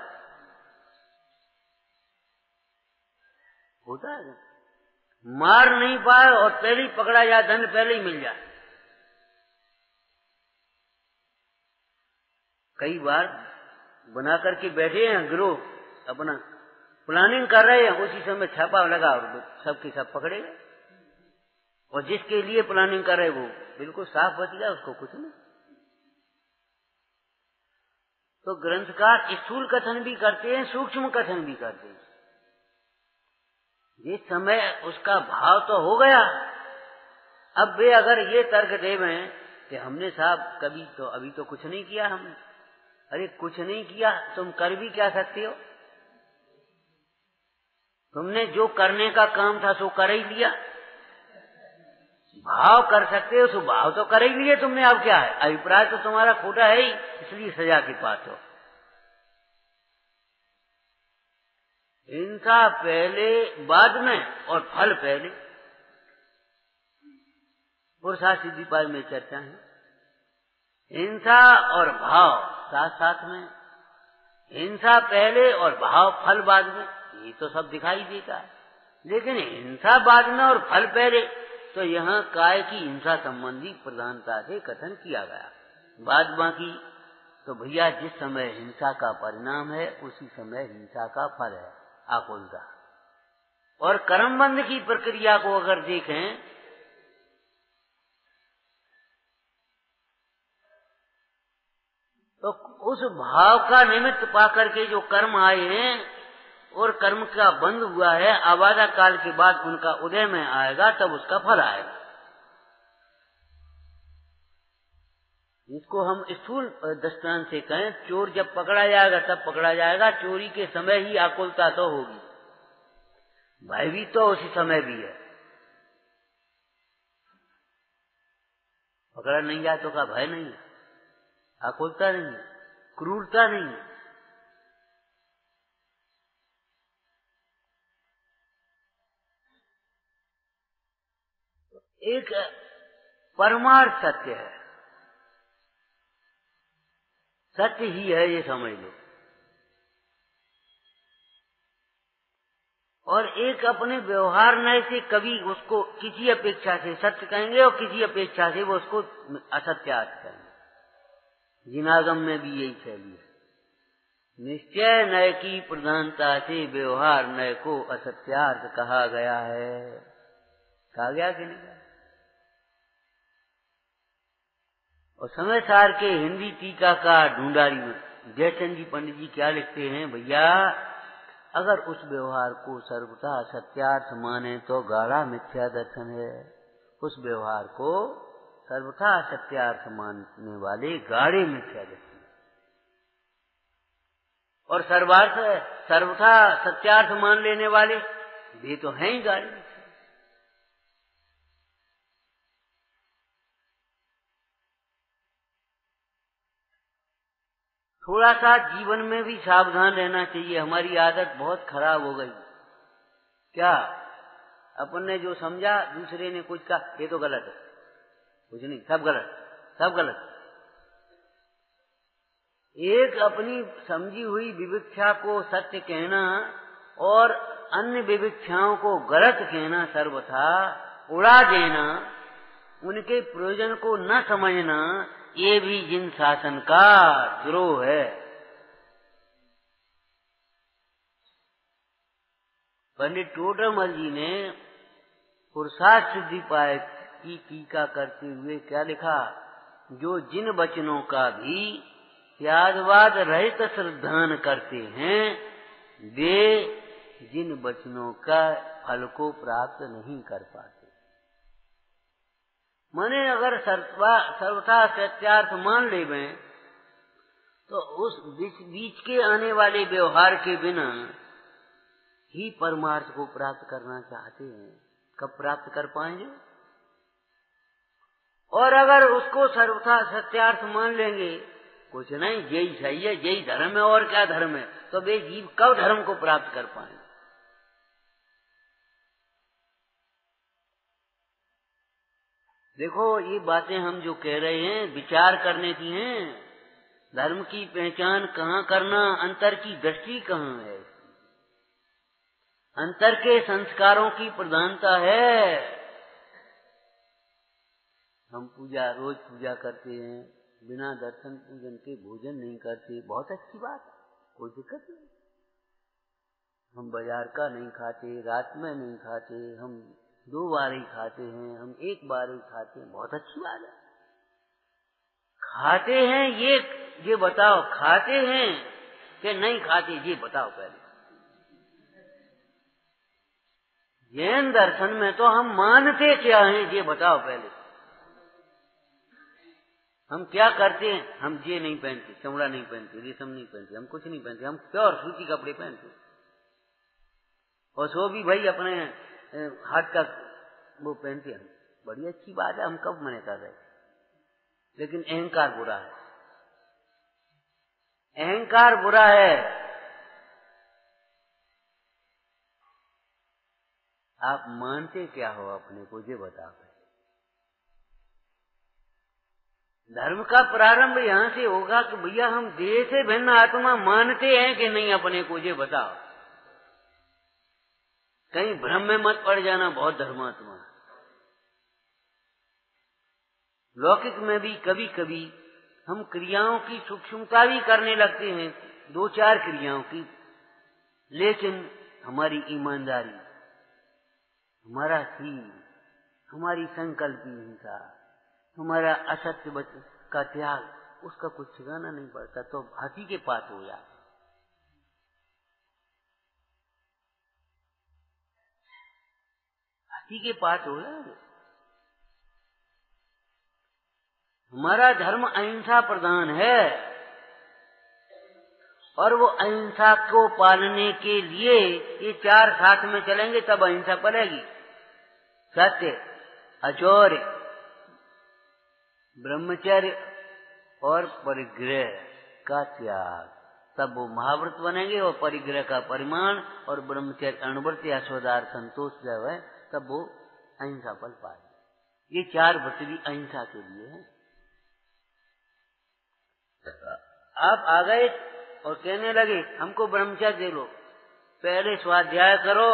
होता है। मार नहीं पाए और पहले ही पकड़ा जाए, दंड पहले ही मिल जाए। कई बार बना करके बैठे हैं गिरोह, अपना प्लानिंग कर रहे हैं, उसी समय छापा लगा और सबके सब पकड़े गए। और जिसके लिए प्लानिंग कर रहे वो बिल्कुल साफ बच गया, उसको कुछ नहीं। तो ग्रंथकार स्थूल कथन भी करते हैं, सूक्ष्म कथन भी करते हैं। जिस समय उसका भाव तो हो गया, अब वे अगर ये तर्क देवें कि हमने साहब कभी तो अभी तो कुछ नहीं किया हमने। अरे कुछ नहीं किया, तुम कर भी क्या सकते हो? तुमने जो करने का काम था सो कर ही लिया। भाव कर सकते हो, सो भाव तो कर ही लिए तुमने। अब क्या है? अभिप्राय तो तुम्हारा खोटा है ही, इसलिए सजा के पास हो। हिंसा पहले बाद में और फल पहले। पुरुषार्थ सिद्धिपाद में चर्चा है। हिंसा और भाव साथ साथ में, हिंसा पहले और भाव फल बाद में, ये तो सब दिखाई देता है। लेकिन हिंसा बाद में और फल पहले, तो यहाँ काय की हिंसा संबंधी प्रधानता से कथन किया गया। बाद बाकी तो भैया जिस समय हिंसा का परिणाम है, उसी समय हिंसा का फल है, आकुलता। और कर्मबंध की प्रक्रिया को अगर देखें तो उस भाव का निमित्त पाकर के जो कर्म आए हैं और कर्म का बंध हुआ है, आबादा काल के बाद उनका उदय में आएगा, तब उसका फल आएगा। इसको हम स्थूल दृष्टांत से कहें, चोर जब पकड़ा जाएगा तब पकड़ा जाएगा, चोरी के समय ही आकुलता तो होगी, भयभीत तो उसी समय भी है। पकड़ा नहीं जाए तो का भय नहीं है, आकुलता नहीं है, क्रूरता नहीं है। एक परमार्थ सत्य है, सत्य ही है, ये समझ लो। और एक अपने व्यवहार नए से कभी उसको किसी अपेक्षा से सत्य कहेंगे और किसी अपेक्षा से वो उसको असत्यार्थ कहेंगे। जिनागम में भी यही शैली है। निश्चय नय की प्रधानता से व्यवहार नय को असत्यार्थ कहा गया है। कहा गया कि नहीं? और समय सार के हिंदी टीका का ढूंढारी में जयचंद जी पंडित जी क्या लिखते हैं, भैया अगर उस व्यवहार को सर्वथा सत्यार्थ माने तो गाढ़ा मिथ्या दर्शन है। उस व्यवहार को सर्वथा सत्यार्थ मानने वाले गाढ़े मिथ्या दर्शन, और सर्वथा सत्यार्थ मान लेने वाले वे तो हैं ही गाढ़े मिथ्या। थोड़ा सा जीवन में भी सावधान रहना चाहिए। हमारी आदत बहुत खराब हो गई। क्या अपन ने जो समझा दूसरे ने कुछ कहा ये तो गलत है, कुछ नहीं, सब गलत, सब गलत। एक अपनी समझी हुई विवक्षा को सत्य कहना और अन्य विवक्षाओं को गलत कहना, सर्वथा उड़ा देना, उनके प्रयोजन को न समझना, ये भी जिन शासन का द्रोह है। पंडित टोडरमल जी ने पुरुषार्थ सिद्धि पाए की टीका करते हुए क्या लिखा, जो जिन वचनों का भी त्यागवाद रहित श्रद्धान करते हैं, वे जिन वचनों का फल को प्राप्त नहीं कर पाते। माने अगर सर्वथा सत्यार्थ मान लेवें तो उस बीच के आने वाले व्यवहार के बिना ही परमार्थ को प्राप्त करना चाहते हैं, कब प्राप्त कर पाएंगे? और अगर उसको सर्वथा सत्यार्थ मान लेंगे, कुछ नहीं, यही सही है, यही धर्म है, और क्या धर्म है, तो वे जीव कब धर्म को प्राप्त कर पाएंगे? देखो ये बातें हम जो कह रहे हैं विचार करने की हैं। धर्म की पहचान कहाँ करना, अंतर की दृष्टि कहाँ है, अंतर के संस्कारों की प्रधानता है। हम रोज पूजा करते हैं, बिना दर्शन पूजन के भोजन नहीं करते, बहुत अच्छी बात है, कोई दिक्कत नहीं। हम बाजार का नहीं खाते, रात में नहीं खाते, हम 2 बार ही खाते हैं, हम 1 बार ही खाते हैं, बहुत अच्छी बात है। खाते हैं ये बताओ, खाते हैं कि नहीं खाते ये बताओ पहले। जैन दर्शन में तो हम मानते क्या हैं ये बताओ पहले। हम क्या करते हैं? हम ये नहीं पहनते, चमड़ा नहीं पहनते, रेशम नहीं पहनते, हम कुछ नहीं पहनते, हम प्योर सूती कपड़े पहनते, और सो भी भाई अपने हाथ का वो पहनते हैं। बड़ी अच्छी बात है, हम कब मना कर रहे हैं, लेकिन अहंकार बुरा है, अहंकार बुरा है। आप मानते क्या हो अपने को ये बताओ। धर्म का प्रारंभ यहां से होगा कि भैया हम देह से भिन्न आत्मा मानते हैं कि नहीं अपने को, ये बताओ। कहीं भ्रम में मत पड़ जाना बहुत धर्मात्मा। लौकिक में भी कभी कभी हम क्रियाओं की सूक्ष्मता भी करने लगते हैं, 2-4 क्रियाओं की, लेकिन हमारी ईमानदारी, हमारा सील, हमारी संकल्प हिंसा, हमारा असत्य वचन का त्याग, उसका कुछ ठिकाना नहीं पड़ता, तो हाथी के पास हो जाए। हाथी के पास हो जाए। हमारा धर्म अहिंसा प्रधान है, और वो अहिंसा को पालने के लिए ये 4 साथ में चलेंगे तब अहिंसा पलेगी। सत्य, अचौर्य, ब्रह्मचर्य और परिग्रह का त्याग, तब वो महाव्रत बनेंगे, और परिग्रह का परिमाण और ब्रह्मचर्य अणुव्रत या स्वदार संतोष जब है तब वो अहिंसा फल पाए। ये 4 व्रत भी अहिंसा के लिए है। आप आ गए और कहने लगे हमको ब्रह्मचर्य दे लो, पहले स्वाध्याय करो,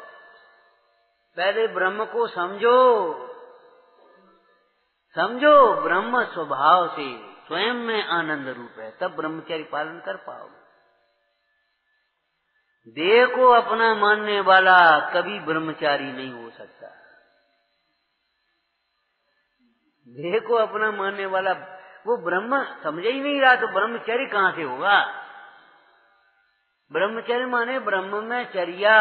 पहले ब्रह्म को समझो, ब्रह्म स्वभाव से स्वयं में आनंद रूप है, तब ब्रह्मचर्य पालन कर पाओगे। देह को अपना मानने वाला कभी ब्रह्मचारी नहीं हो सकता। देह को अपना मानने वाला वो ब्रह्म समझ ही नहीं रहा, तो ब्रह्मचर्य कहाँ से होगा? ब्रह्मचर्य माने ब्रह्म में चर्या।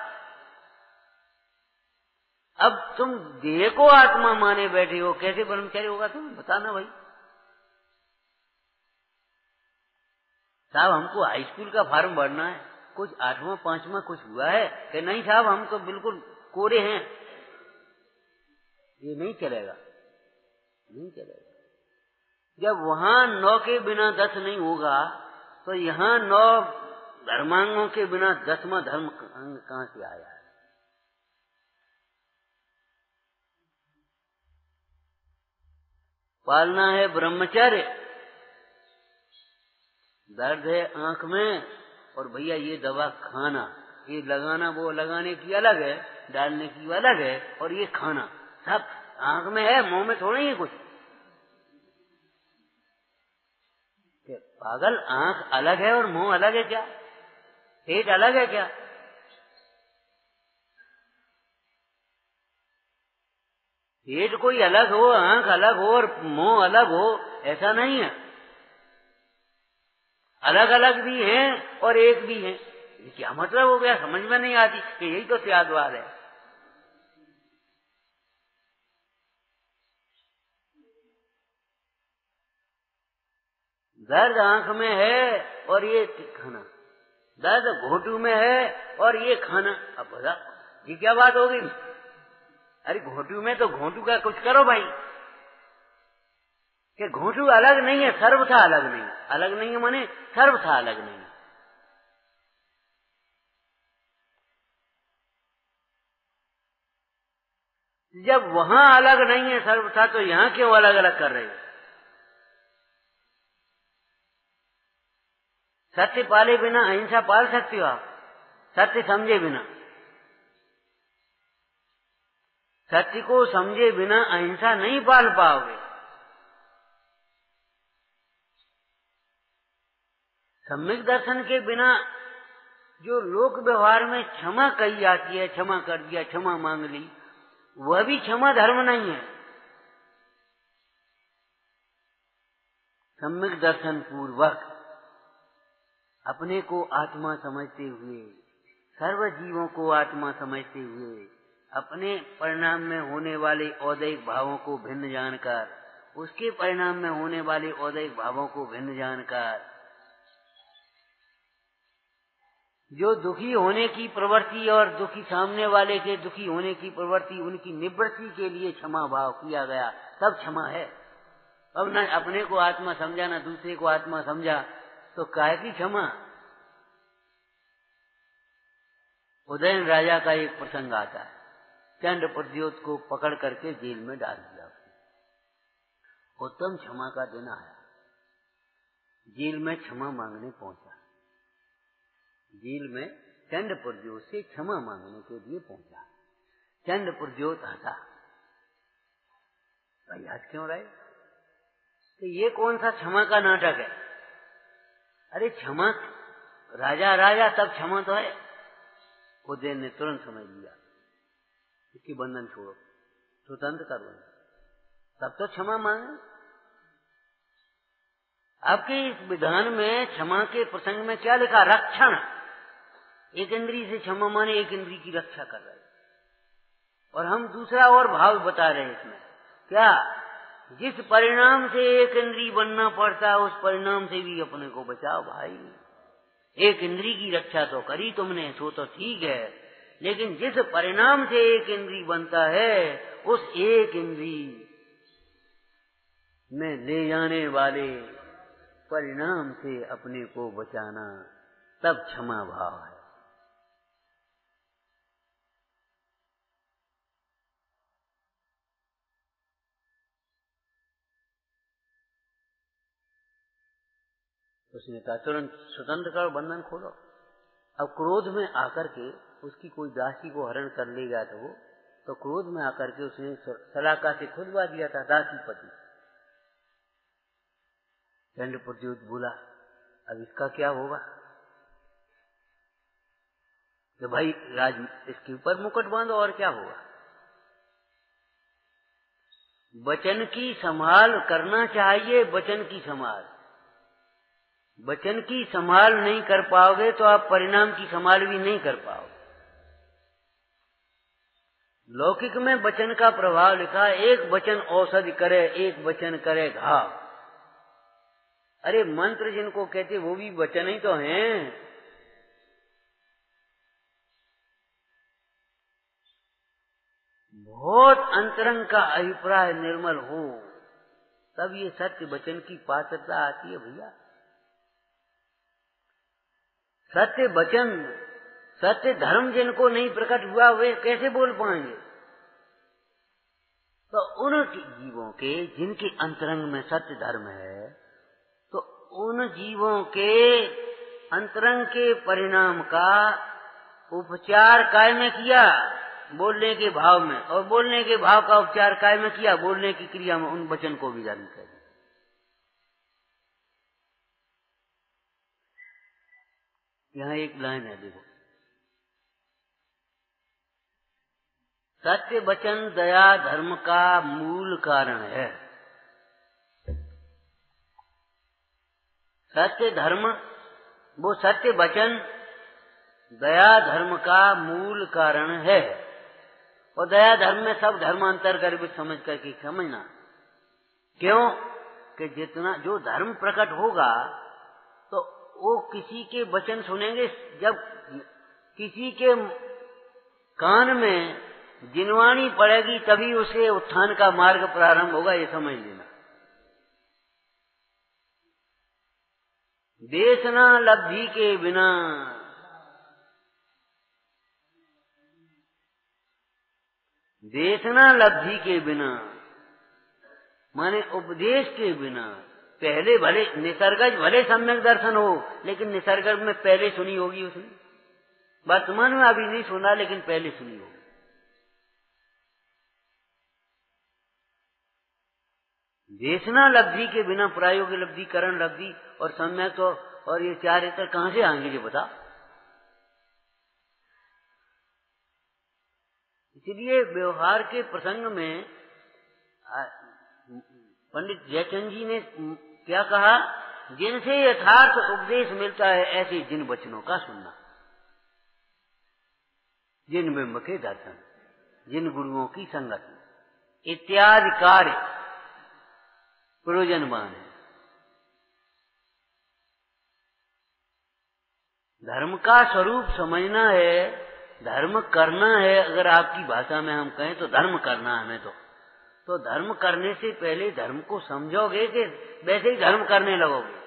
अब तुम देह को आत्मा माने बैठे हो, कैसे ब्रह्मचर्य होगा? तुम बताना भाई। साहब हमको हाई स्कूल का फॉर्म भरना है, कुछ 8वां 5वां कुछ हुआ है कि नहीं साहब, हम तो बिल्कुल कोरे हैं। ये नहीं चलेगा, नहीं चलेगा। जब वहां 9 के बिना 10 नहीं होगा, तो यहाँ 9 धर्मांगों के बिना 10वां धर्म कहाँ से आया है? पालना है ब्रह्मचर्य। दर्द है आंख में, और भैया ये दवा खाना, ये लगाना वो लगाने की अलग है, डालने की अलग है, और ये खाना सब आंख में है, मुंह में थोड़ा ही है कुछ। पागल, आंख अलग है और मुंह अलग है क्या? पेट अलग है क्या? पेट कोई अलग हो, आंख अलग हो और मुंह अलग हो, ऐसा नहीं है। अलग अलग भी हैं और एक भी हैं। ये क्या मतलब हो गया? समझ में नहीं आती कि यही तो त्यागवाद है। दर्द आंख में है और ये खाना, दर्द घोटू में है और ये खाना। अब बता, ये क्या बात हो गई? अरे घोटू में तो घोटू का कुछ करो भाई, कि घोटू अलग नहीं है, सर्वथा अलग नहीं है। अलग नहीं है माने सर्वथा अलग नहीं है। जब वहां अलग नहीं है सर्वथा, तो यहां क्यों अलग अलग कर रहे हो? सत्य पाले बिना अहिंसा पाल सकते हो आप? सत्य समझे बिना, सत्य को समझे बिना अहिंसा नहीं पाल पाओगे। सम्यक दर्शन के बिना जो लोक व्यवहार में क्षमा कही जाती है, क्षमा कर दिया, क्षमा मांग ली, वह भी क्षमा धर्म नहीं है। सम्यक दर्शन पूर्वक अपने को आत्मा समझते हुए, सर्व जीवों को आत्मा समझते हुए, अपने परिणाम में होने वाले औदैहिक भावों को भिन्न जानकर, उसके परिणाम में होने वाले औदैहिक भावों को भिन्न जानकर, जो दुखी होने की प्रवृत्ति और दुखी सामने वाले के दुखी होने की प्रवृत्ति, उनकी निवृत्ति के लिए क्षमा भाव किया गया, तब क्षमा है। अब न अपने को आत्मा समझा, न दूसरे को आत्मा समझा, तो काहे की क्षमा? उदयन राजा का एक प्रसंग आता है। चंड प्रद्योत को पकड़ करके जेल में डाल दिया। उत्तम क्षमा का दिन आया, जेल में क्षमा मांगने पहुंचा। जेल में चंड प्रद्योत से क्षमा मांगने के लिए पहुंचा। चंड प्रद्योत हंसा, भाई हंस क्यों रहे? तो ये कौन सा क्षमा का नाटक है? अरे क्षमा, राजा राजा तब क्षमा तो है। उदयन ने तुरंत समझ लिया, इसकी बंधन छोड़ो, स्वतंत्र करो, तब तो क्षमा मांगे। आपके इस विधान में क्षमा के प्रसंग में क्या लिखा? रक्षण। एक इंद्री से क्षमा माने एक इंद्री की रक्षा कर रहे, और हम दूसरा और भाव बता रहे इसमें। क्या? जिस परिणाम से एक इंद्री बनना पड़ता है, उस परिणाम से भी अपने को बचाओ भाई। एक इंद्री की रक्षा तो करी तुमने, सो तो ठीक है, लेकिन जिस परिणाम से एक इंद्री बनता है, उस एक इंद्री में ले जाने वाले परिणाम से अपने को बचाना, तब क्षमा भाव है। उसने कहा तुरंत स्वतंत्र करो, बंधन खोलो। अब क्रोध में आकर के उसकी कोई दासी को हरण कर लेगा तो क्रोध में आकर के उसने सलाका से खुदवा दिया था दासी पति। चंड प्रद्योत बोला, अब इसका क्या होगा? तो भाई राज, इसके ऊपर मुकुट बांधो और क्या होगा? वचन की संभाल करना चाहिए, वचन की संभाल। वचन की संभाल नहीं कर पाओगे तो आप परिणाम की संभाल भी नहीं कर पाओगे। लौकिक में वचन का प्रभाव लिखा, एक वचन औषधि करे, एक वचन करे घाव। अरे मंत्र जिनको कहते वो भी वचन ही तो हैं। बहुत अंतरंग का अभिप्राय निर्मल हो तब ये सत्य वचन की पात्रता आती है भैया। सत्य वचन, सत्य धर्म जिनको नहीं प्रकट हुआ वे कैसे बोल पाएंगे? तो उन जीवों के जिनके अंतरंग में सत्य धर्म है, तो उन जीवों के अंतरंग के परिणाम का उपचार काय में किया? बोलने के भाव में। और बोलने के भाव का उपचार काय में किया? बोलने की क्रिया में। उन वचन को भी धर्म कह दिया। यहाँ एक लाइन है, देखो, सत्य वचन दया धर्म का मूल कारण है। सत्य धर्म, वो सत्य वचन दया धर्म का मूल कारण है। और दया धर्म में सब धर्मांतर कर समझ करके समझना। क्यों कि जितना जो धर्म प्रकट होगा तो वो किसी के वचन सुनेंगे। जब किसी के कान में जिनवाणी पड़ेगी तभी उसे उत्थान का मार्ग प्रारंभ होगा, ये समझ लेना। देशना लब्धि के बिना, देशना लब्धि के बिना माने उपदेश के बिना, पहले भले निसर्गज भले सम्यक दर्शन हो, लेकिन निसर्ग में पहले सुनी होगी उसने। वर्तमान में अभी नहीं सुना, लेकिन पहले सुनी होगी। देशना लब्धि के बिना प्रायोगिक लब्धि, करण लब्धि और सम्यक तो और ये चार इतर कहां से आएंगे ये बता। इसलिए व्यवहार के प्रसंग में पंडित जयचंद जी ने क्या कहा? जिनसे यथार्थ उपदेश मिलता है ऐसे जिन वचनों का सुनना, जिन बिंब के दर्शन, जिन गुरुओं की संगति इत्यादि कार्य प्रयोजनवान है। धर्म का स्वरूप समझना है, धर्म करना है। अगर आपकी भाषा में हम कहें तो धर्म करना हमें तो धर्म करने से पहले धर्म को समझोगे कि वैसे ही धर्म करने लगोगे।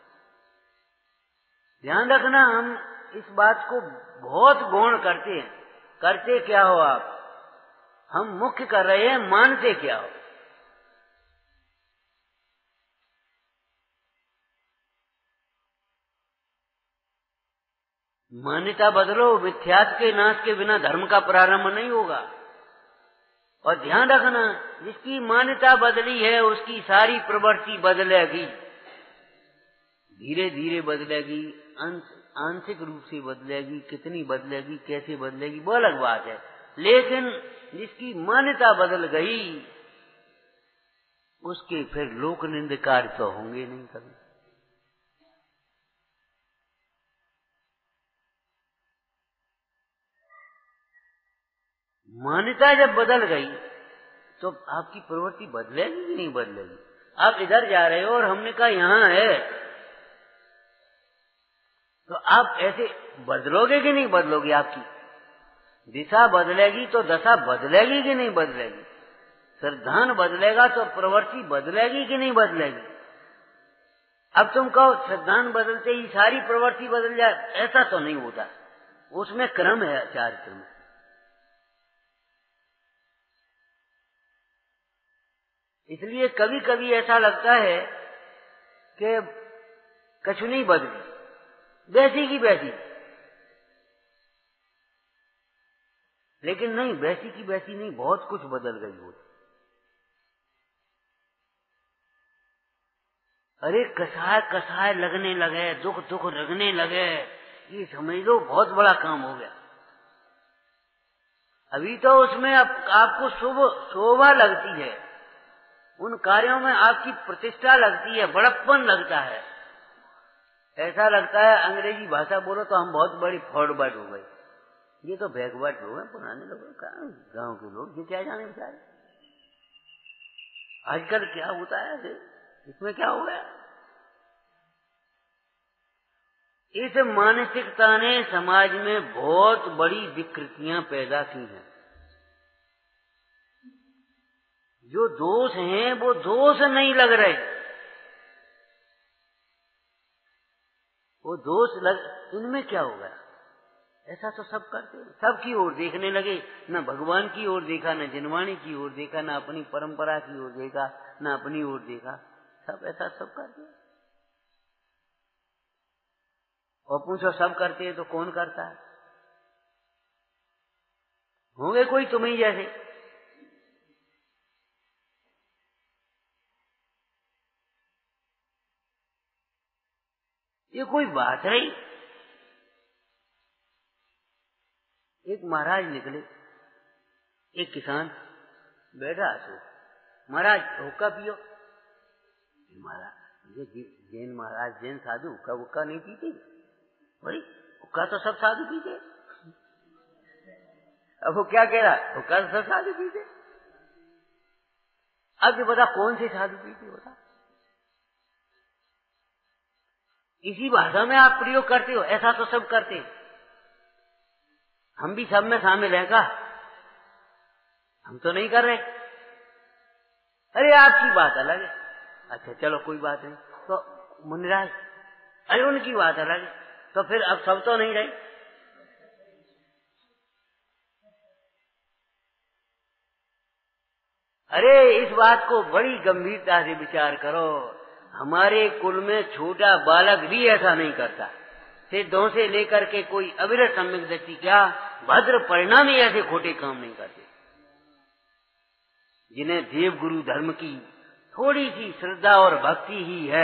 ध्यान रखना, हम इस बात को बहुत गौण करते हैं। करते क्या हो आप? हम मुख्य कर रहे हैं, मानते क्या हो? मान्यता बदलो। मिथ्यात्व के नाश के बिना धर्म का प्रारंभ नहीं होगा। और ध्यान रखना, जिसकी मान्यता बदली है उसकी सारी प्रवृत्ति बदलेगी, धीरे धीरे बदलेगी, आंशिक रूप से बदलेगी। कितनी बदलेगी, कैसे बदलेगी, वो अलग बात है। लेकिन जिसकी मान्यता बदल गई उसके फिर लोक निंदकार तो होंगे नहीं कभी। मान्यता जब बदल गई तो आपकी प्रवृत्ति बदलेगी कि नहीं बदलेगी? आप इधर जा रहे हो और हमने कहा यहां है, तो आप ऐसे बदलोगे कि नहीं बदलोगे? आपकी दिशा बदलेगी तो दशा बदलेगी कि नहीं बदलेगी? श्रद्धान बदलेगा तो प्रवृत्ति बदलेगी कि नहीं बदलेगी? अब तुम कहो श्रद्धान बदलते ही सारी प्रवृत्ति बदल जाए, ऐसा तो नहीं होता। उसमें क्रम है, चारित्र में। इसलिए कभी कभी ऐसा लगता है कि कछु नहीं बदली, वैसी की वैसी। लेकिन नहीं, वैसी की वैसी नहीं, बहुत कुछ बदल गई हो। अरे कसाय कसाय लगने लगे, दुख दुख लगने लगे, ये समझ लो बहुत बड़ा काम हो गया। अभी तो उसमें आपको शोभा लगती है, उन कार्यों में आपकी प्रतिष्ठा लगती है, बड़प्पन लगता है। ऐसा लगता है अंग्रेजी भाषा बोलो तो हम बहुत बड़ी फॉरवर्ड हो गए, ये तो बैकवर्ड लोग हैं, पुराने लोग, गांव के लोग, ये क्या जाने बेचारे आजकल क्या होता है, इसमें क्या हो गया। इस मानसिकता ने समाज में बहुत बड़ी विकृतियां पैदा की हैं। जो दोष हैं वो दोष नहीं लग रहे, वो दोष इनमें क्या हो गया। ऐसा तो सब करते हैं, सबकी ओर देखने लगे, न भगवान की ओर देखा, न जिनवाणी की ओर देखा, न अपनी परंपरा की ओर देखा, न अपनी ओर देखा, सब ऐसा सब करते हैं। और पूछो सब करते हैं तो कौन करता है? होंगे कोई तुम्हें जैसे। ये कोई बात है? एक महाराज निकले, एक किसान बैठा सो, महाराज हुक्का पियो। महाराज ये जैन महाराज, जैन साधु हुक्का वुक्का नहीं पीते भाई, हुक्का तो सब साधु पीते। अब वो क्या कह रहा है, हुक्का तो सब साधु पीते। अब ये बता कौन से साधु पीते, बता। इसी भाषा में आप प्रयोग करते हो, ऐसा तो सब करते हैं। हम भी सब में शामिल हैं का? हम तो नहीं कर रहे। अरे आपकी बात अलग है, अच्छा चलो कोई बात नहीं। तो मुनिराज, अरे उनकी बात अलग है, तो फिर अब सब तो नहीं रहे। अरे इस बात को बड़ी गंभीरता से विचार करो। हमारे कुल में छोटा बालक भी ऐसा नहीं करता, सिद्धों से लेकर के कोई अविरत सम्यक दृष्टि, क्या भद्र परिणाम ही ऐसे खोटे काम नहीं करते। जिन्हें देव गुरु धर्म की थोड़ी सी श्रद्धा और भक्ति ही है,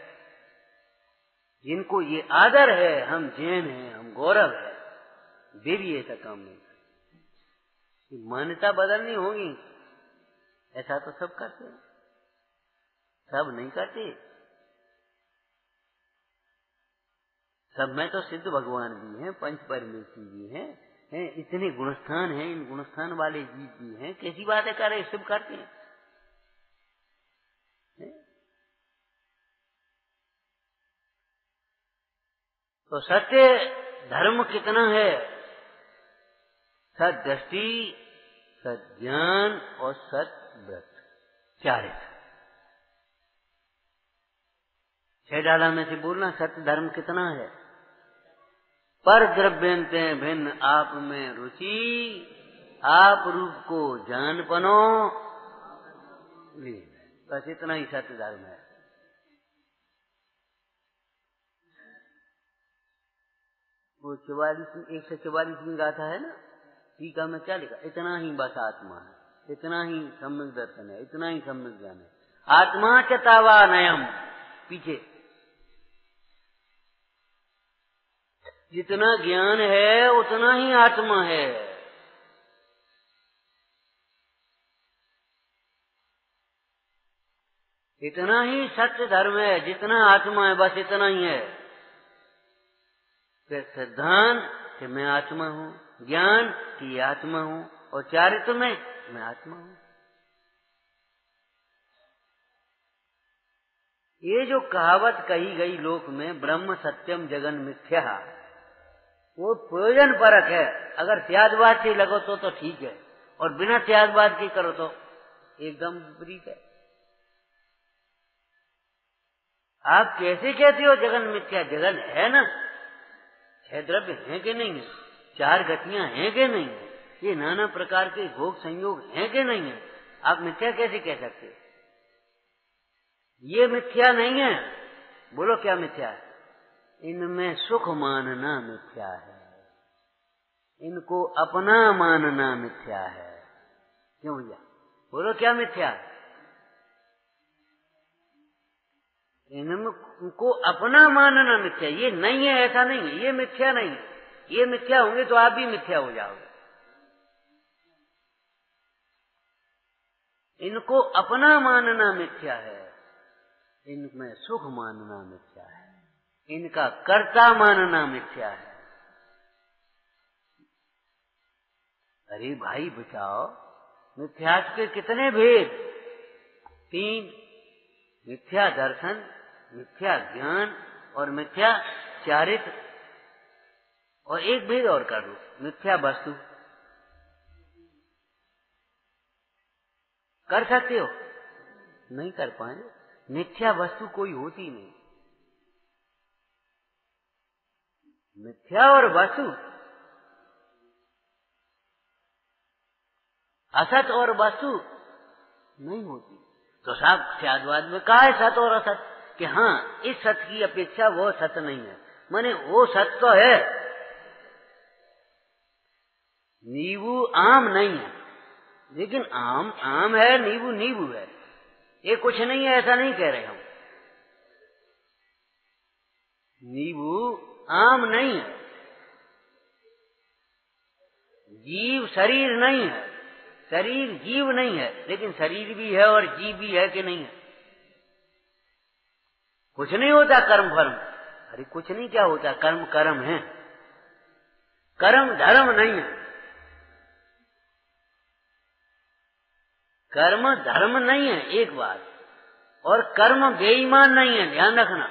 जिनको ये आदर है, हम जैन हैं, हम गौरव है, वे भी ऐसा काम नहीं करते। मान्यता बदलनी होगी, ऐसा तो सब करते हैं, सब नहीं करते। सब में तो सिद्ध भगवान भी हैं, पंच परमेश्वर भी हैं, इतने गुणस्थान हैं, इन गुणस्थान वाले जीव भी हैं। कैसी बातें कर रहे, सब करते हैं। तो सत्य धर्म कितना है? सत दृष्टि, सत ज्ञान और सत व्रत, चार। छह डाला में से बोलना सत्य धर्म कितना है? पर द्रव्यंते भिन्न आप में रुचि, आप रूप को जान पनो, बस इतना ही सत्य धर्म है। वो 144 गाथा है ना, टीका में क्या लिखा? इतना ही बस आत्मा है, इतना ही सम्यक दर्शन है, इतना ही सम्यक ज्ञान है। आत्मा चतावा नयम, पीछे जितना ज्ञान है उतना ही आत्मा है। इतना ही सत्य धर्म है, जितना आत्मा है बस इतना ही है। फिर सिद्धांत कि मैं आत्मा हूँ, ज्ञान कि आत्मा हूँ, और चारित्र में मैं आत्मा हूँ। ये जो कहावत कही गई लोक में, ब्रह्म सत्यम जगन मिथ्या, वो प्रयोजन परक है। अगर त्यागवाद से लगो तो ठीक है, और बिना त्यागवाद के करो तो एकदम विपरीत है। आप कैसे कहते हो जगन मिथ्या? जगन है ना, 6 द्रव्य हैं कि नहीं है, 4 गतियां हैं कि नहीं है, ये नाना प्रकार के भोग संयोग हैं कि नहीं है, आप मिथ्या कैसे कह सकते हो? ये मिथ्या नहीं है। बोलो क्या मिथ्या है? इनमें सुख मानना मिथ्या है, इनको अपना मानना मिथ्या है। क्यों भैया? बोलो क्या मिथ्या है? इनको अपना मानना मिथ्या, ये नहीं है, ऐसा नहीं है, ये मिथ्या नहीं है। ये मिथ्या होंगे तो आप भी मिथ्या हो जाओगे। इनको अपना मानना मिथ्या है, इनमें सुख मानना मिथ्या है, इनका कर्ता मानना मिथ्या है। अरे भाई बचाओ, मिथ्यात्व के कितने भेद? 3, मिथ्या दर्शन, मिथ्या ज्ञान और मिथ्या चारित्र। और एक भेद और कर दो, मिथ्या वस्तु। कर सकते हो? नहीं कर पाए। मिथ्या वस्तु कोई होती नहीं। मिथ्या और वस्तु, असत और वस्तु नहीं होती। तो साहब शादवाद में कहा है सत और असत, कि हाँ इस सत की अपेक्षा वो सत नहीं है। माने वो सत तो है, नींबू आम नहीं है, लेकिन आम आम है, नींबू नींबू है। ये कुछ नहीं है ऐसा नहीं कह रहे हम। नींबू आम नहीं है, जीव शरीर नहीं है, शरीर जीव नहीं है, लेकिन शरीर भी है और जीव भी है कि नहीं है? कुछ नहीं होता कर्म फर्म। अरे कुछ नहीं, क्या होता? कर्म कर्म है, कर्म धर्म नहीं है। कर्म धर्म नहीं है एक बात, और कर्म बेईमान नहीं है, ध्यान रखना।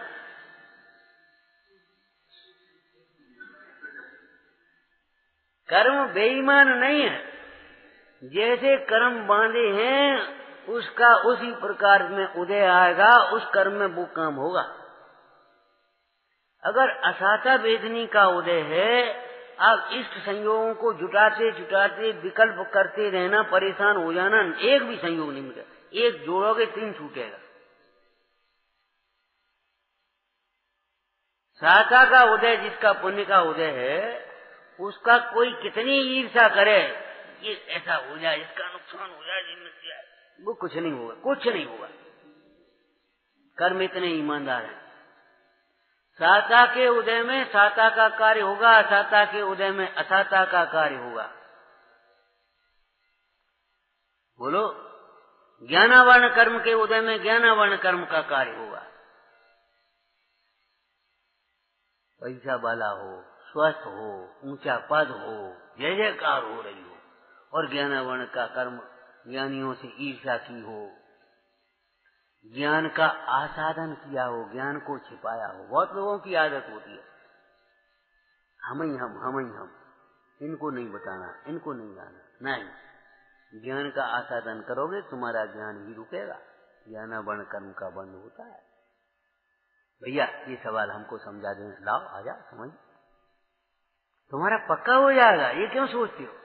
कर्म बेईमान नहीं है। जैसे कर्म बांधे हैं उसका उसी प्रकार में उदय आएगा, उस कर्म में वो काम होगा। अगर असाता वेदनी का उदय है, आप इष्ट संयोगों को जुटाते जुटाते विकल्प करते रहना, परेशान हो जाना, एक भी संयोग नहीं मिलेगा। एक जोड़ोगे 3 छूटेगा। साता का उदय, जिसका पुण्य का उदय है, उसका कोई कितनी ईर्ष्या करे, ये ऐसा हो जाए, इसका नुकसान हो जाए, वो कुछ नहीं होगा, कुछ नहीं होगा। कर्म इतने ईमानदार है। साता के उदय में साता का कार्य होगा, असाता के उदय में असाता का कार्य होगा। बोलो, ज्ञानावर्ण कर्म के उदय में ज्ञानावर्ण कर्म का कार्य होगा। पैसा वाला हो, स्वस्थ हो, ऊंचा पद हो, जय जयकार हो रही हो, और ज्ञानावर्ण का कर्म ज्ञानियों से ईर्ष्या की हो, ज्ञान का आसादन किया हो, ज्ञान को छिपाया हो। बहुत लोगों की आदत होती है, हम ही हम, इनको नहीं बताना, इनको नहीं जाना। नहीं, ज्ञान का आसादन करोगे तुम्हारा ज्ञान ही रुकेगा। ज्ञानावर्ण कर्म का बंद होता है। भैया ये सवाल हमको समझा दें, लाओ आजा समझ, तुम्हारा पक्का हो जाएगा। ये क्यों सोचते हो?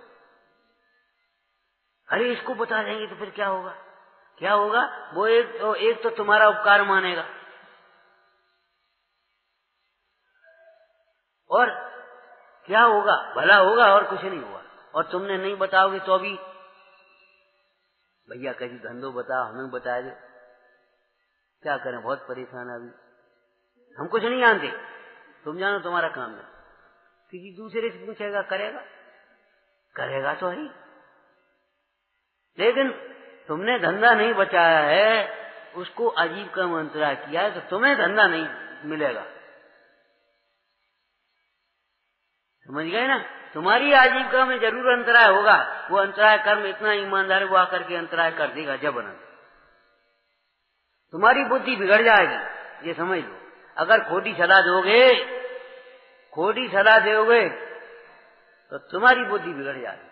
अरे इसको बता देंगे तो फिर क्या होगा? क्या होगा? वो एक तो तुम्हारा उपकार मानेगा, और क्या होगा? भला होगा और कुछ नहीं हुआ। और तुमने नहीं बताओगे तो भी भैया कहीं धंधो बताओ, हमें बता दे, क्या करें, बहुत परेशान है अभी, हम कुछ नहीं जानते, तुम जानो तुम्हारा काम है। किसी दूसरे से पूछेगा, करेगा तो है, लेकिन तुमने धंधा नहीं बचाया है, उसको अजीब का मंत्रा किया है, तो तुम्हें धंधा नहीं मिलेगा। समझ गए ना? तुम्हारी आजीविका में जरूर अंतराय होगा। वो अंतराय कर्म इतना ईमानदार, वो आकर के अंतराय कर देगा जबरन। तुम्हारी बुद्धि बिगड़ जाएगी, ये समझ लो। अगर खोटी सलाह दोगे तो तुम्हारी बुद्धि बिगड़ जाएगी।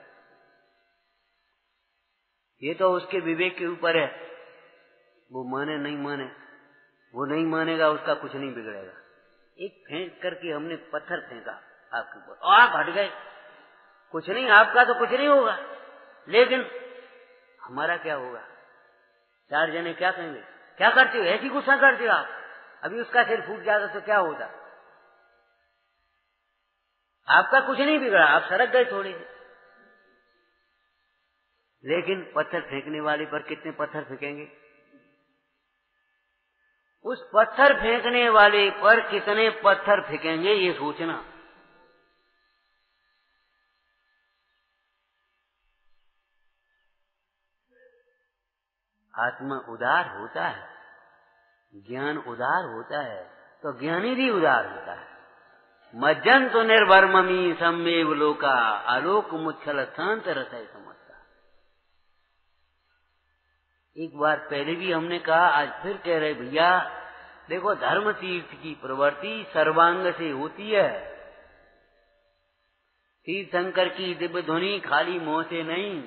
ये तो उसके विवेक के ऊपर है, वो माने नहीं माने। वो नहीं मानेगा, उसका कुछ नहीं बिगड़ेगा। एक फेंक करके हमने पत्थर फेंका आपके ऊपर, और आप हट गए, कुछ नहीं, आपका तो कुछ नहीं होगा, लेकिन हमारा क्या होगा? 4 जने क्या कहेंगे? क्या करते हो, ऐसी गुस्सा करते हो आप? अभी उसका सिर फूट जाता तो क्या होता? आपका कुछ नहीं बिगड़ा, आप सड़क गए थोड़ी से। लेकिन पत्थर फेंकने वाले पर कितने पत्थर फेंकेंगे? उस पत्थर फेंकने वाले पर कितने पत्थर फेंकेंगे, ये सोचना। आत्मा उदार होता है, ज्ञान उदार होता है, तो ज्ञानी भी उदार होता है। मज्जन तो निर्भरममी सम्मेव लोका आलोक मुच्छल शांत रसाई समझता। एक बार पहले भी हमने कहा, आज फिर कह रहे भैया, देखो धर्म तीर्थ की प्रवृत्ति सर्वांग से होती है। तीर्थंकर की दिव्य ध्वनि खाली मुंह से नहीं।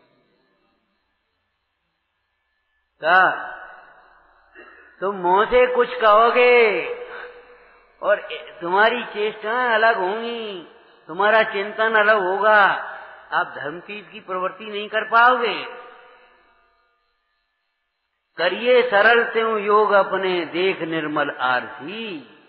क्या तुम मुंह से कुछ कहोगे और तुम्हारी चेष्टाएं अलग होंगी, तुम्हारा चिंतन अलग होगा, आप धर्मतीर्थ की प्रवृत्ति नहीं कर पाओगे। करिए सरल त्यों योग अपने देख निर्मल आरसी।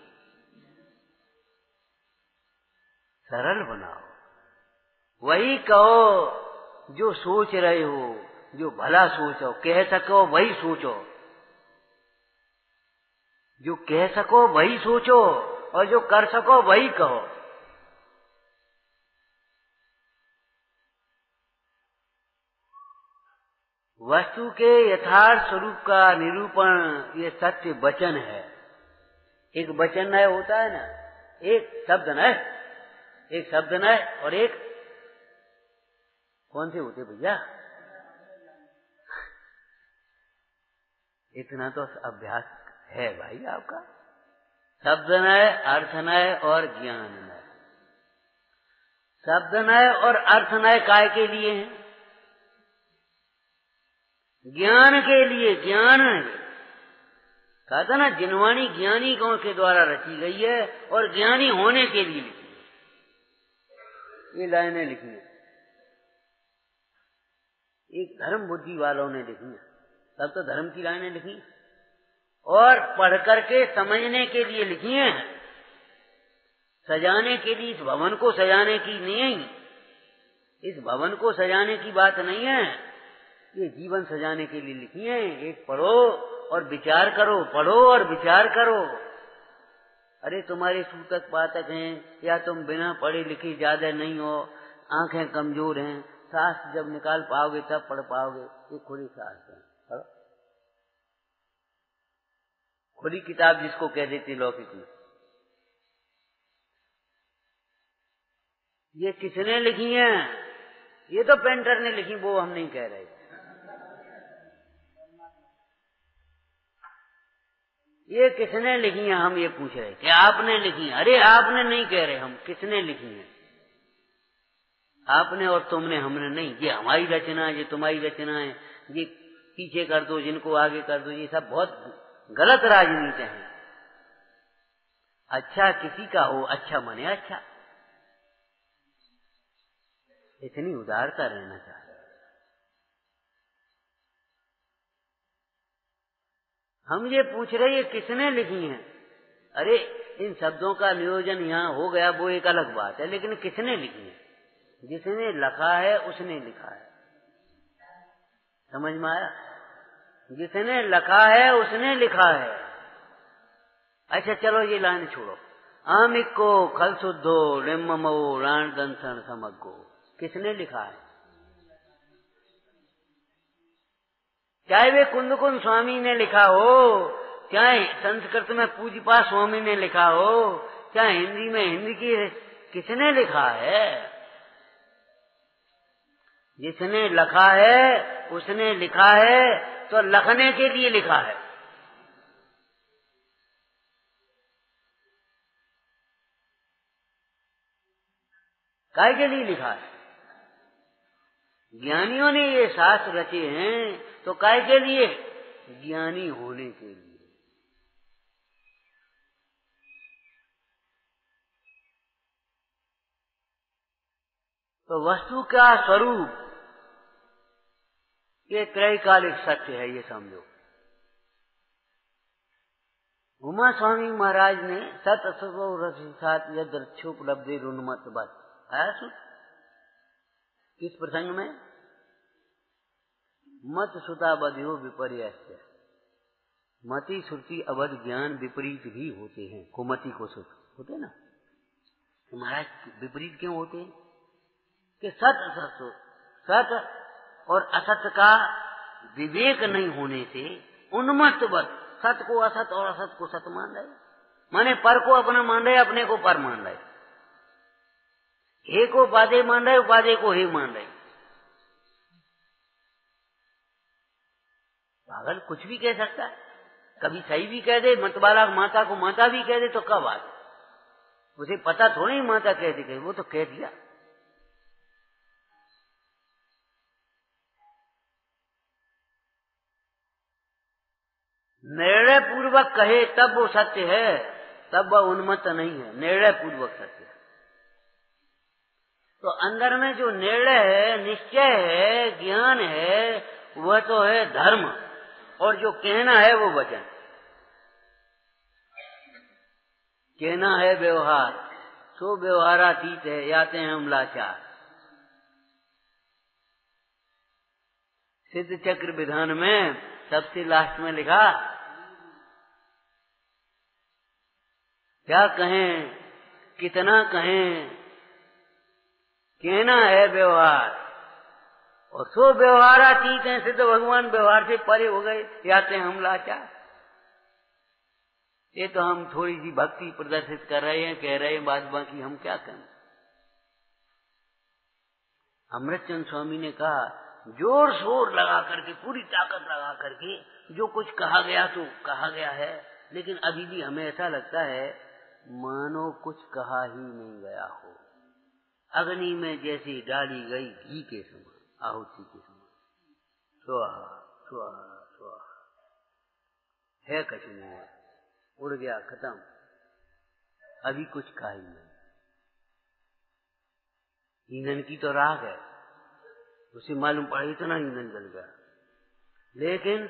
सरल बनाओ, वही कहो जो सोच रहे हो, जो भला सोचो, कह सको वही सोचो, जो कह सको वही सोचो और जो कर सको वही कहो। वस्तु के यथार्थ स्वरूप का निरूपण ये सत्य वचन है। एक वचन नय होता है ना, एक शब्द नय, एक शब्द नय और एक कौन से होते भैया? इतना तो अभ्यास है भाई आपका। शब्द नय, अर्थ नय और ज्ञान नय। शब्द नय और अर्थ नय काय के लिए है? ज्ञान के लिए। ज्ञान कहा था ना, जिनवाणी ज्ञानी गौ के द्वारा रची गई है और ज्ञानी होने के लिए लिखी है। ये लाइनें लिखी है, एक धर्म बुद्धि वालों ने लिखी है। तब तो धर्म की लाइनें लिखी और पढ़ करके समझने के लिए लिखी हैं, सजाने के लिए। इस भवन को सजाने की नहीं, इस भवन को सजाने की बात नहीं है, ये जीवन सजाने के लिए लिखी है। एक पढ़ो और विचार करो, पढ़ो और विचार करो। अरे तुम्हारे सूतक पातक हैं या तुम बिना पढ़े लिखे ज्यादा नहीं हो, आंखें कमजोर हैं, सांस जब निकाल पाओगे तब पढ़ पाओगे। ये खुली सांस है, खुली किताब जिसको कह देते लौकिक में। ये किसने लिखी है? ये तो पेंटर ने लिखी, वो हम नहीं कह रहे। ये किसने लिखी है हम ये पूछ रहे कि आपने लिखी है? अरे आपने नहीं कह रहे हम, किसने लिखी है? आपने और तुमने, हमने नहीं। ये हमारी रचना है, ये तुम्हारी रचना है, ये पीछे कर दो, जिनको आगे कर दो, ये सब बहुत गलत राजनीति है। अच्छा किसी का हो, अच्छा मने अच्छा, इतनी उदारता रहना चाहिए। हम ये पूछ रहे ये किसने लिखी हैं? अरे इन शब्दों का नियोजन यहाँ हो गया वो एक अलग बात है, लेकिन किसने लिखी है? जिसने लिखा है उसने लिखा है। समझ में आया? जिसने लिखा है उसने लिखा है। अच्छा चलो ये लाइन छोड़ो। आमिको खल शुद्धो लिम्मो राण दंसन समग्गो, किसने लिखा है? चाहे वे कुंदकुंद स्वामी ने लिखा हो, चाहे संस्कृत में पूज्यपा स्वामी ने लिखा हो, चाहे हिंदी में हिंदी की, किसने लिखा है? जिसने लिखा है उसने लिखा है, तो लिखने के लिए लिखा है। काय के लिए लिखा है? ज्ञानियों ने ये शास्त्र रचे हैं तो काय के लिए? ज्ञानी होने के लिए। तो वस्तु का स्वरूप ये त्रैकालिक सत्य है, ये समझो। उमा स्वामी महाराज ने सत असो रसात यदृक्षोपलब्धि रुन्मत बस आया सुन। किस प्रसंग में? मत सुता बधियो विपर्यस्य। मति श्रुति अवध ज्ञान विपरीत भी होते हैं। कुमति को सुत होते ना, तो महाराज विपरीत क्यों होते हैं? कि सत असत और असत का विवेक नहीं होने से उन्मत्तवत सत को असत और असत को सत मान रहे, माने पर को अपना मान रहे, अपने को पर मान रहे, हे को उपाधेय मान रहे, उपाधेय को हे मान रहे। पागल कुछ भी कह सकता है, कभी सही भी कह दे, मतवाला माता को माता भी कह दे तो क्या बात, उसे पता थोड़ी माता कह दी, वो तो कह दिया। निर्णय पूर्वक कहे तब वो सत्य है, तब वह उन्मत्त नहीं है, निर्णय पूर्वक सत्य है। तो अंदर में जो निर्णय है, निश्चय है, ज्ञान है, वह तो है धर्म, और जो कहना है वो वचन। कहना है व्यवहार, सो व्यवहारातीत है, याते हैं हम लाचार। सिद्ध चक्र विधान में सबसे लास्ट में लिखा, क्या कहें, कितना कहें, कहना है व्यवहार, और सो व्यवहारातीत हैं, सिद्ध भगवान व्यवहार से परे हो गए, याते हम लाचार। ये तो हम थोड़ी सी भक्ति प्रदर्शित कर रहे हैं, कह रहे हैं, बात बाकी हम क्या करें। अमृतचंद स्वामी ने कहा, जोर शोर लगा करके, पूरी ताकत लगा करके जो कुछ कहा गया तो कहा गया है, लेकिन अभी भी हमें ऐसा लगता है मानो कुछ कहा ही नहीं गया हो। अग्नि में जैसी डाली गई घी के समान, आहुति के समान, स्वाहा स्वाहा स्वाहा, है कुछ नहीं, उड़ गया, खत्म, अभी कुछ कहा ही नहीं। ईंधन की तो राख है, उसे मालूम पड़ा इतना ईंधन जल गया, लेकिन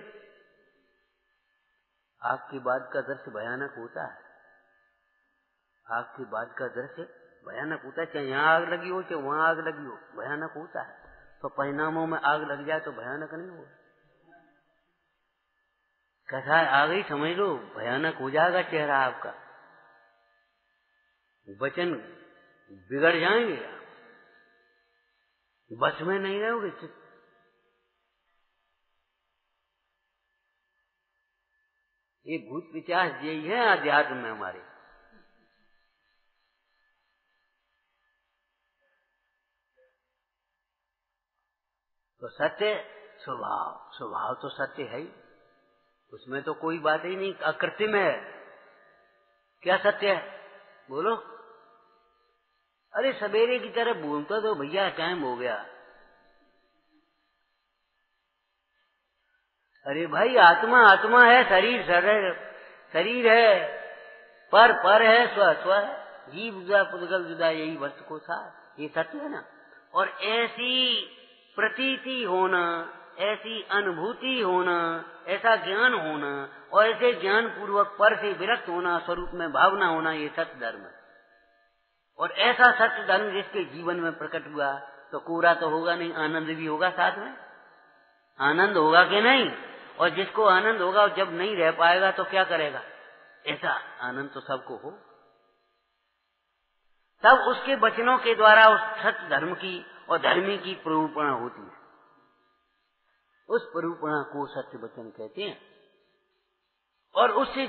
आग के बाद का दृश्य भयानक होता है। आग के बाद का दृश्य भयानक होता है, चाहे यहाँ आग लगी हो चाहे वहां आग लगी हो, भयानक होता है। तो परिणामों में आग लग जाए तो भयानक नहीं हो, कैसा है, आ गई समझ लो, भयानक हो जाएगा चेहरा आपका, वचन बिगड़ जाएंगे, बस में नहीं रहोगे। ये भूत पिशाच यही है अध्यात्म में हमारे। तो सत्य स्वभाव, स्वभाव तो सत्य है ही, उसमें तो कोई बात ही नहीं, अकृत्रिम है। क्या सत्य है बोलो? अरे सवेरे की तरह बोलता तो भैया, टाइम हो गया। अरे भाई आत्मा आत्मा है, शरीर शरीर है, पर है, स्व स्व है, जीव जुदा पुद्गल जुदा, यही वस्तु को सार, ये सत्य है ना। और ऐसी प्रतीति होना, ऐसी अनुभूति होना, ऐसा ज्ञान होना, और ऐसे ज्ञान पूर्वक पर से विरक्त होना, स्वरूप में भावना होना, ये सत्य धर्म है। और ऐसा सत्य धर्म जिसके जीवन में प्रकट हुआ तो कोरा तो होगा नहीं, आनंद भी होगा साथ में। आनंद होगा कि नहीं? और जिसको आनंद होगा जब नहीं रह पाएगा तो क्या करेगा? ऐसा आनंद तो सबको हो, तब उसके वचनों के द्वारा उस सत्य धर्म की और धर्मी की प्ररूपणा होती है। उस प्ररूपणा को सत्य वचन कहते हैं। और उससे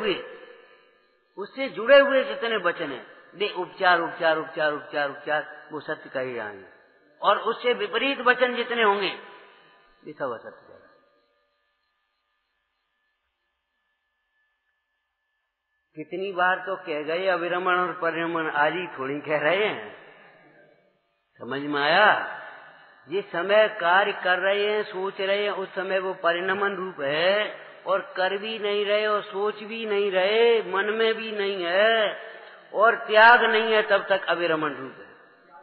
जुड़े हुए जितने वचन हैं, वे उपचार उपचार उपचार उपचार उपचार, वो सत्य कहे जाएंगे। और उससे विपरीत वचन जितने होंगे, वे सब असत्य कहेगा। कितनी बार तो कह गए, अविरमण और परिरमण आज ही थोड़ी कह रहे हैं। समझ में आया? जिस समय कार्य कर रहे हैं, सोच रहे हैं, उस समय वो परिणमन रूप है, और कर भी नहीं रहे और सोच भी नहीं रहे, मन में भी नहीं है और त्याग नहीं है, तब तक अविरमण रूप है।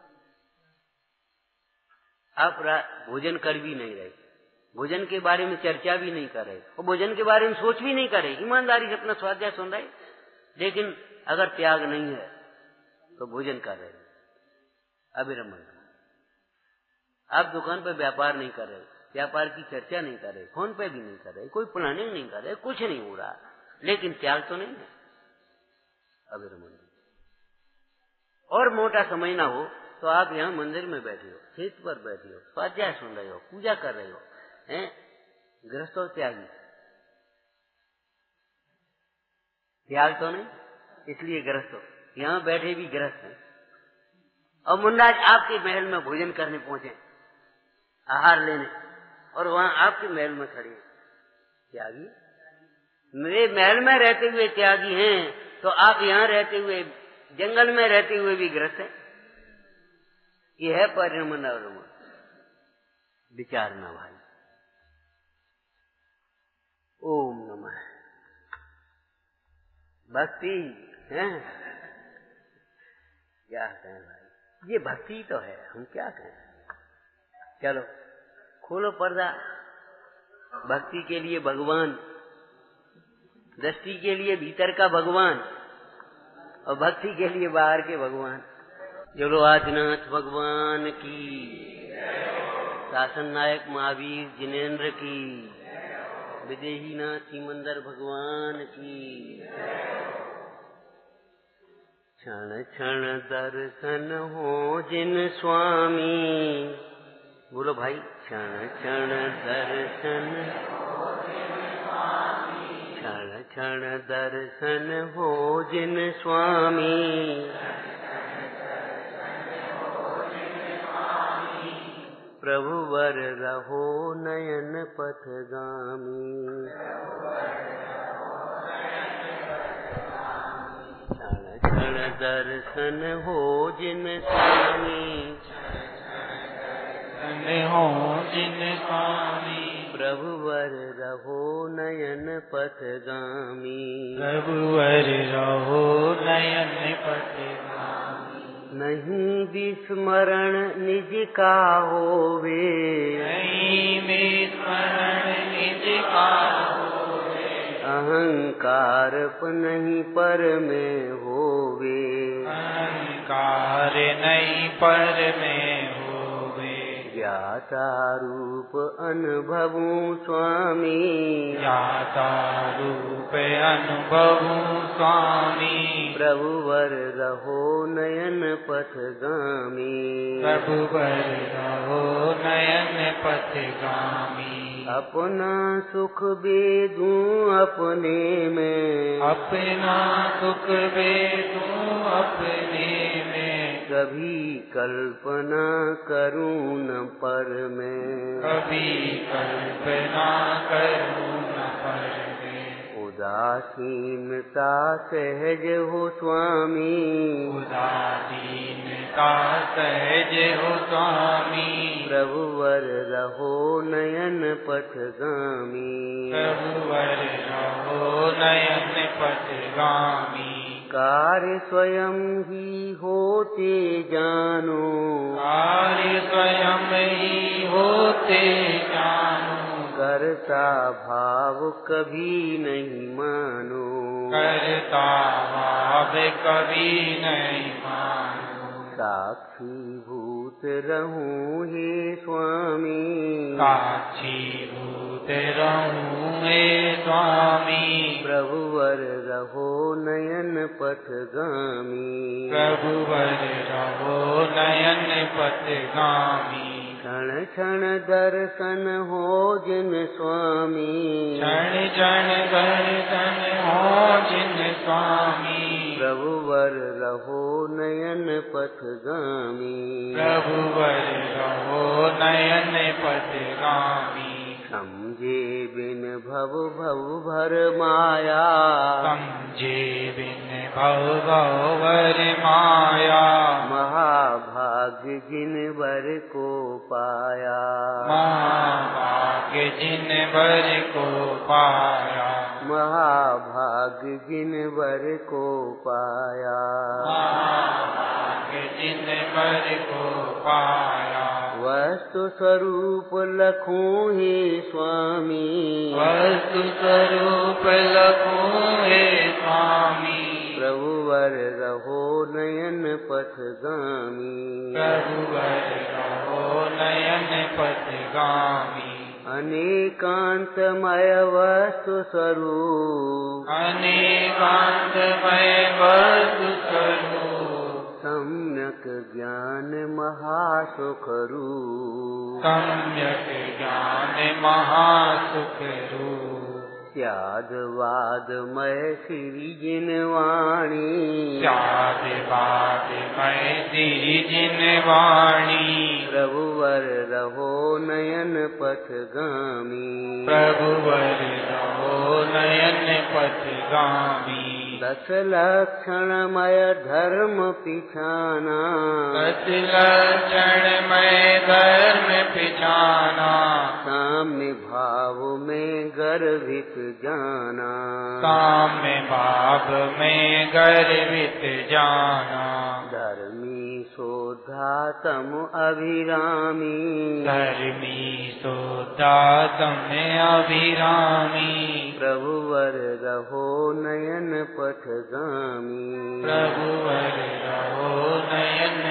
आप भोजन कर भी नहीं रहे, भोजन के बारे में चर्चा भी नहीं कर रहे, और भोजन के बारे में सोच भी नहीं कर रहे, ईमानदारी से अपना स्वाध्याय सुन रहे, लेकिन अगर त्याग नहीं है तो भोजन कर रहे, अविरमण। आप दुकान पर व्यापार नहीं कर रहे, व्यापार की चर्चा नहीं कर रहे, फोन पे भी नहीं कर रहे, कोई प्लानिंग नहीं कर रहे, कुछ नहीं हो रहा, लेकिन त्याग तो नहीं है, अविरमण। और मोटा समझना हो तो आप यहाँ मंदिर में बैठे हो, खेत पर बैठे हो, स्वाध्याय सुन रहे हो, पूजा कर रहे हो, हैं, गृहस्थ और त्यागी, त्याग तो नहीं, इसलिए गृहस्थ हो। यहाँ बैठे भी गृहस्थ हैं। और मुन्नाज आपके महल में भोजन करने पहुंचे, आहार लेने, और वहां आपके महल में खड़े हैं त्यागी। मेरे महल में रहते हुए त्यागी हैं, तो आप यहाँ रहते हुए, जंगल में रहते हुए भी गृहस्थ हैं। यह है परिणमन अवलंबन। विचारना भाई। ओम नमः। भक्ति है, क्या कहें भाई, ये भक्ति तो है, हम क्या कहें। चलो खोलो पर्दा। भक्ति के लिए भगवान, दृष्टि के लिए भीतर का भगवान, और भक्ति के लिए बाहर के भगवान। चलो आदिनाथ भगवान की, शासन नायक महावीर जिनेन्द्र की, विदेहीनाथ सिमंदर भगवान की। क्षण क्षण दर्शन हो जिन स्वामी, बोलो भाई, क्षण क्षण दर्शन, क्षण क्षण दर्शन हो जिन स्वामी, प्रभु वर रहो नयन पथगामी। क्षण क्षण दर्शन हो जिन स्वामी, हो जिन स्वामी, प्रभु वर रहो नयन पथगामी। प्रभु वर रहो नयन पथगामी। नहीं विस्मरण निज का होवे, नहीं विस्मरण निज का होवे, अहंकार नहीं पर में होवे, अहंकार नहीं पर में होवे। ज्ञाता रूप अनुभवू स्वामी, ज्ञाता रूप अनुभवू स्वामी, प्रभु वर रहो नयन पथगामी। प्रभु वर रहो नयन पथगामी। अपना सुख वेदू अपने में, अपना सुख वेदू अपने में, कभी कल्पना करूं न पर में, कभी कल्पना करूं न पर में। उदासीनता सहज हो स्वामी, उदासीनता सहज हो स्वामी, प्रभु वर रहो नयन पथगामी। प्रभु वर रहो नयन पथगामी। कार्य स्वयं ही होते जानो, कार्य स्वयं ही होते जानो, करता भाव कभी नहीं मानो, करता भाव कभी नहीं मानो। साक्षी भूत रहूं हे स्वामी, साक्षी भूत रहूं हे स्वामी, प्रभु वर रहो नयन पथगामी। प्रभु वर रहो नयन पथगामी। क्षण क्षण दर्शन हो जिन स्वामी, क्षण क्षण दर्शन हो जिन स्वामी, प्रभु वर रहो नयन पथगामी। प्रभु वर रहो नयन पथगामी। समझे बिन भव भव भर माया, समझे बिन भव भव भर माया, महाभाग्य जिन वर को पाया, महाभाग्य जिन वर को पाया, महाभाग्य जिन वर को पाया, महाभाग्य जिन वर को पाया। वस्तु स्वरूप लखूं हे स्वामी, वस्तु स्वरूप लखूं हे स्वामी, प्रभु वर रहो नयन पथगामी। प्रभु वर रहो नयन पथगामी। अनेकांतमय वस्तु स्वरूप, अनेकांतमय वस्तु स्वरूप, सम्यक ज्ञान महा महासुखरूप सम्यक ज्ञान महासुखरूप स्याद वादमय श्री जिन वाणी स्याद वादमय श्री जिन वाणी प्रभुवर रहो नयन पथगामी प्रभुवर रहो नयन पथगामी 10 लक्षणमय धर्म पिछाना 10 लक्षणमय धर्म पिछाना साम्य भाव में गर्भित जाना साम्य भाव में गर्वित जाना धर्मी शोधा तम अभिरामी धर्मी सोता तम अभिरामी प्रभुवर रहो नयन पथगामी प्रभुवर रहो नयन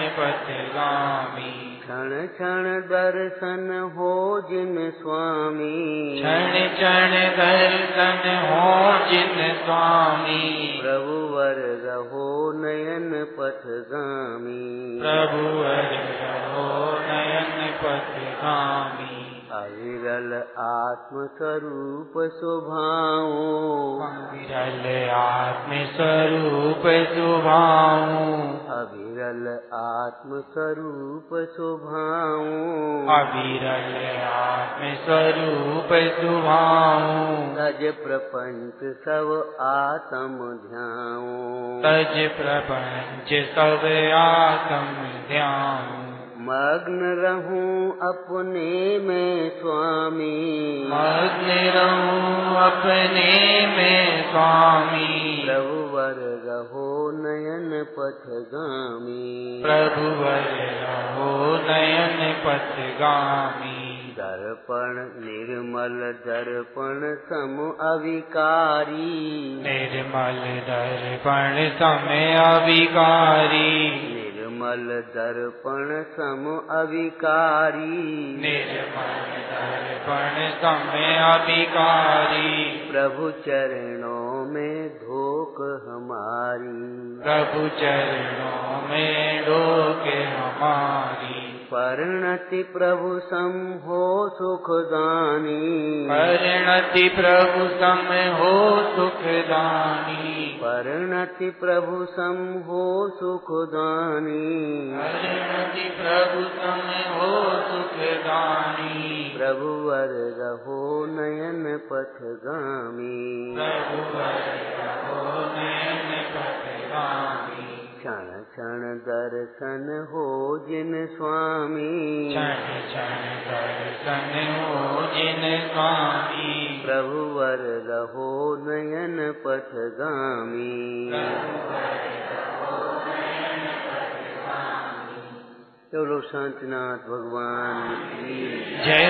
पथगामी क्षण क्षण दर्शन हो जिन स्वामी क्षण क्षण दर्शन हो जिन स्वामी प्रभुवर रहो नयन पथगामी प्रभुवर रहो नयन पथगामी अविरल आत्म स्वरूप स्वभावो अविरल आत्म स्वरूप स्वभावो अविरल आत्म स्वरूप स्वभावो अविरल आत्म स्वरूप स्वभावो तज प्रपंच सब आत्म ध्याओ तज प्रपंच सब आत्म ध्यान मग्न रहूं अपने में स्वामी मग्न रहूं अपने में स्वामी प्रभुवर रहो नयन पथगामी प्रभुवर रहो नयन पथगामी दर्पण निर्मल दर्पण सम अविकारी निर्मल दर्पण समय अविकारी निर्मल दर्पण सम अविकारी निर्मल दर्पण समय अविकारी प्रभु चरणों में धोक हमारी प्रभु चरणों में डोक हमारी परिणति प्रभु सम हो सुखदानी परिणति प्रभु सम हो सुखदानी परिणति प्रभु सम हो सुखदानी परिणति प्रभु सम हो सुखदानी प्रभुवर रहो नयन पथगामी प्रभुवर रहो नयन पथगामी क्षण क्षण दर्शन हो जिन स्वामी क्षण क्षण दर्शन हो जिन स्वामी प्रभुवर रहो नयन पथगामी चलो शांतिनाथ भगवान की जय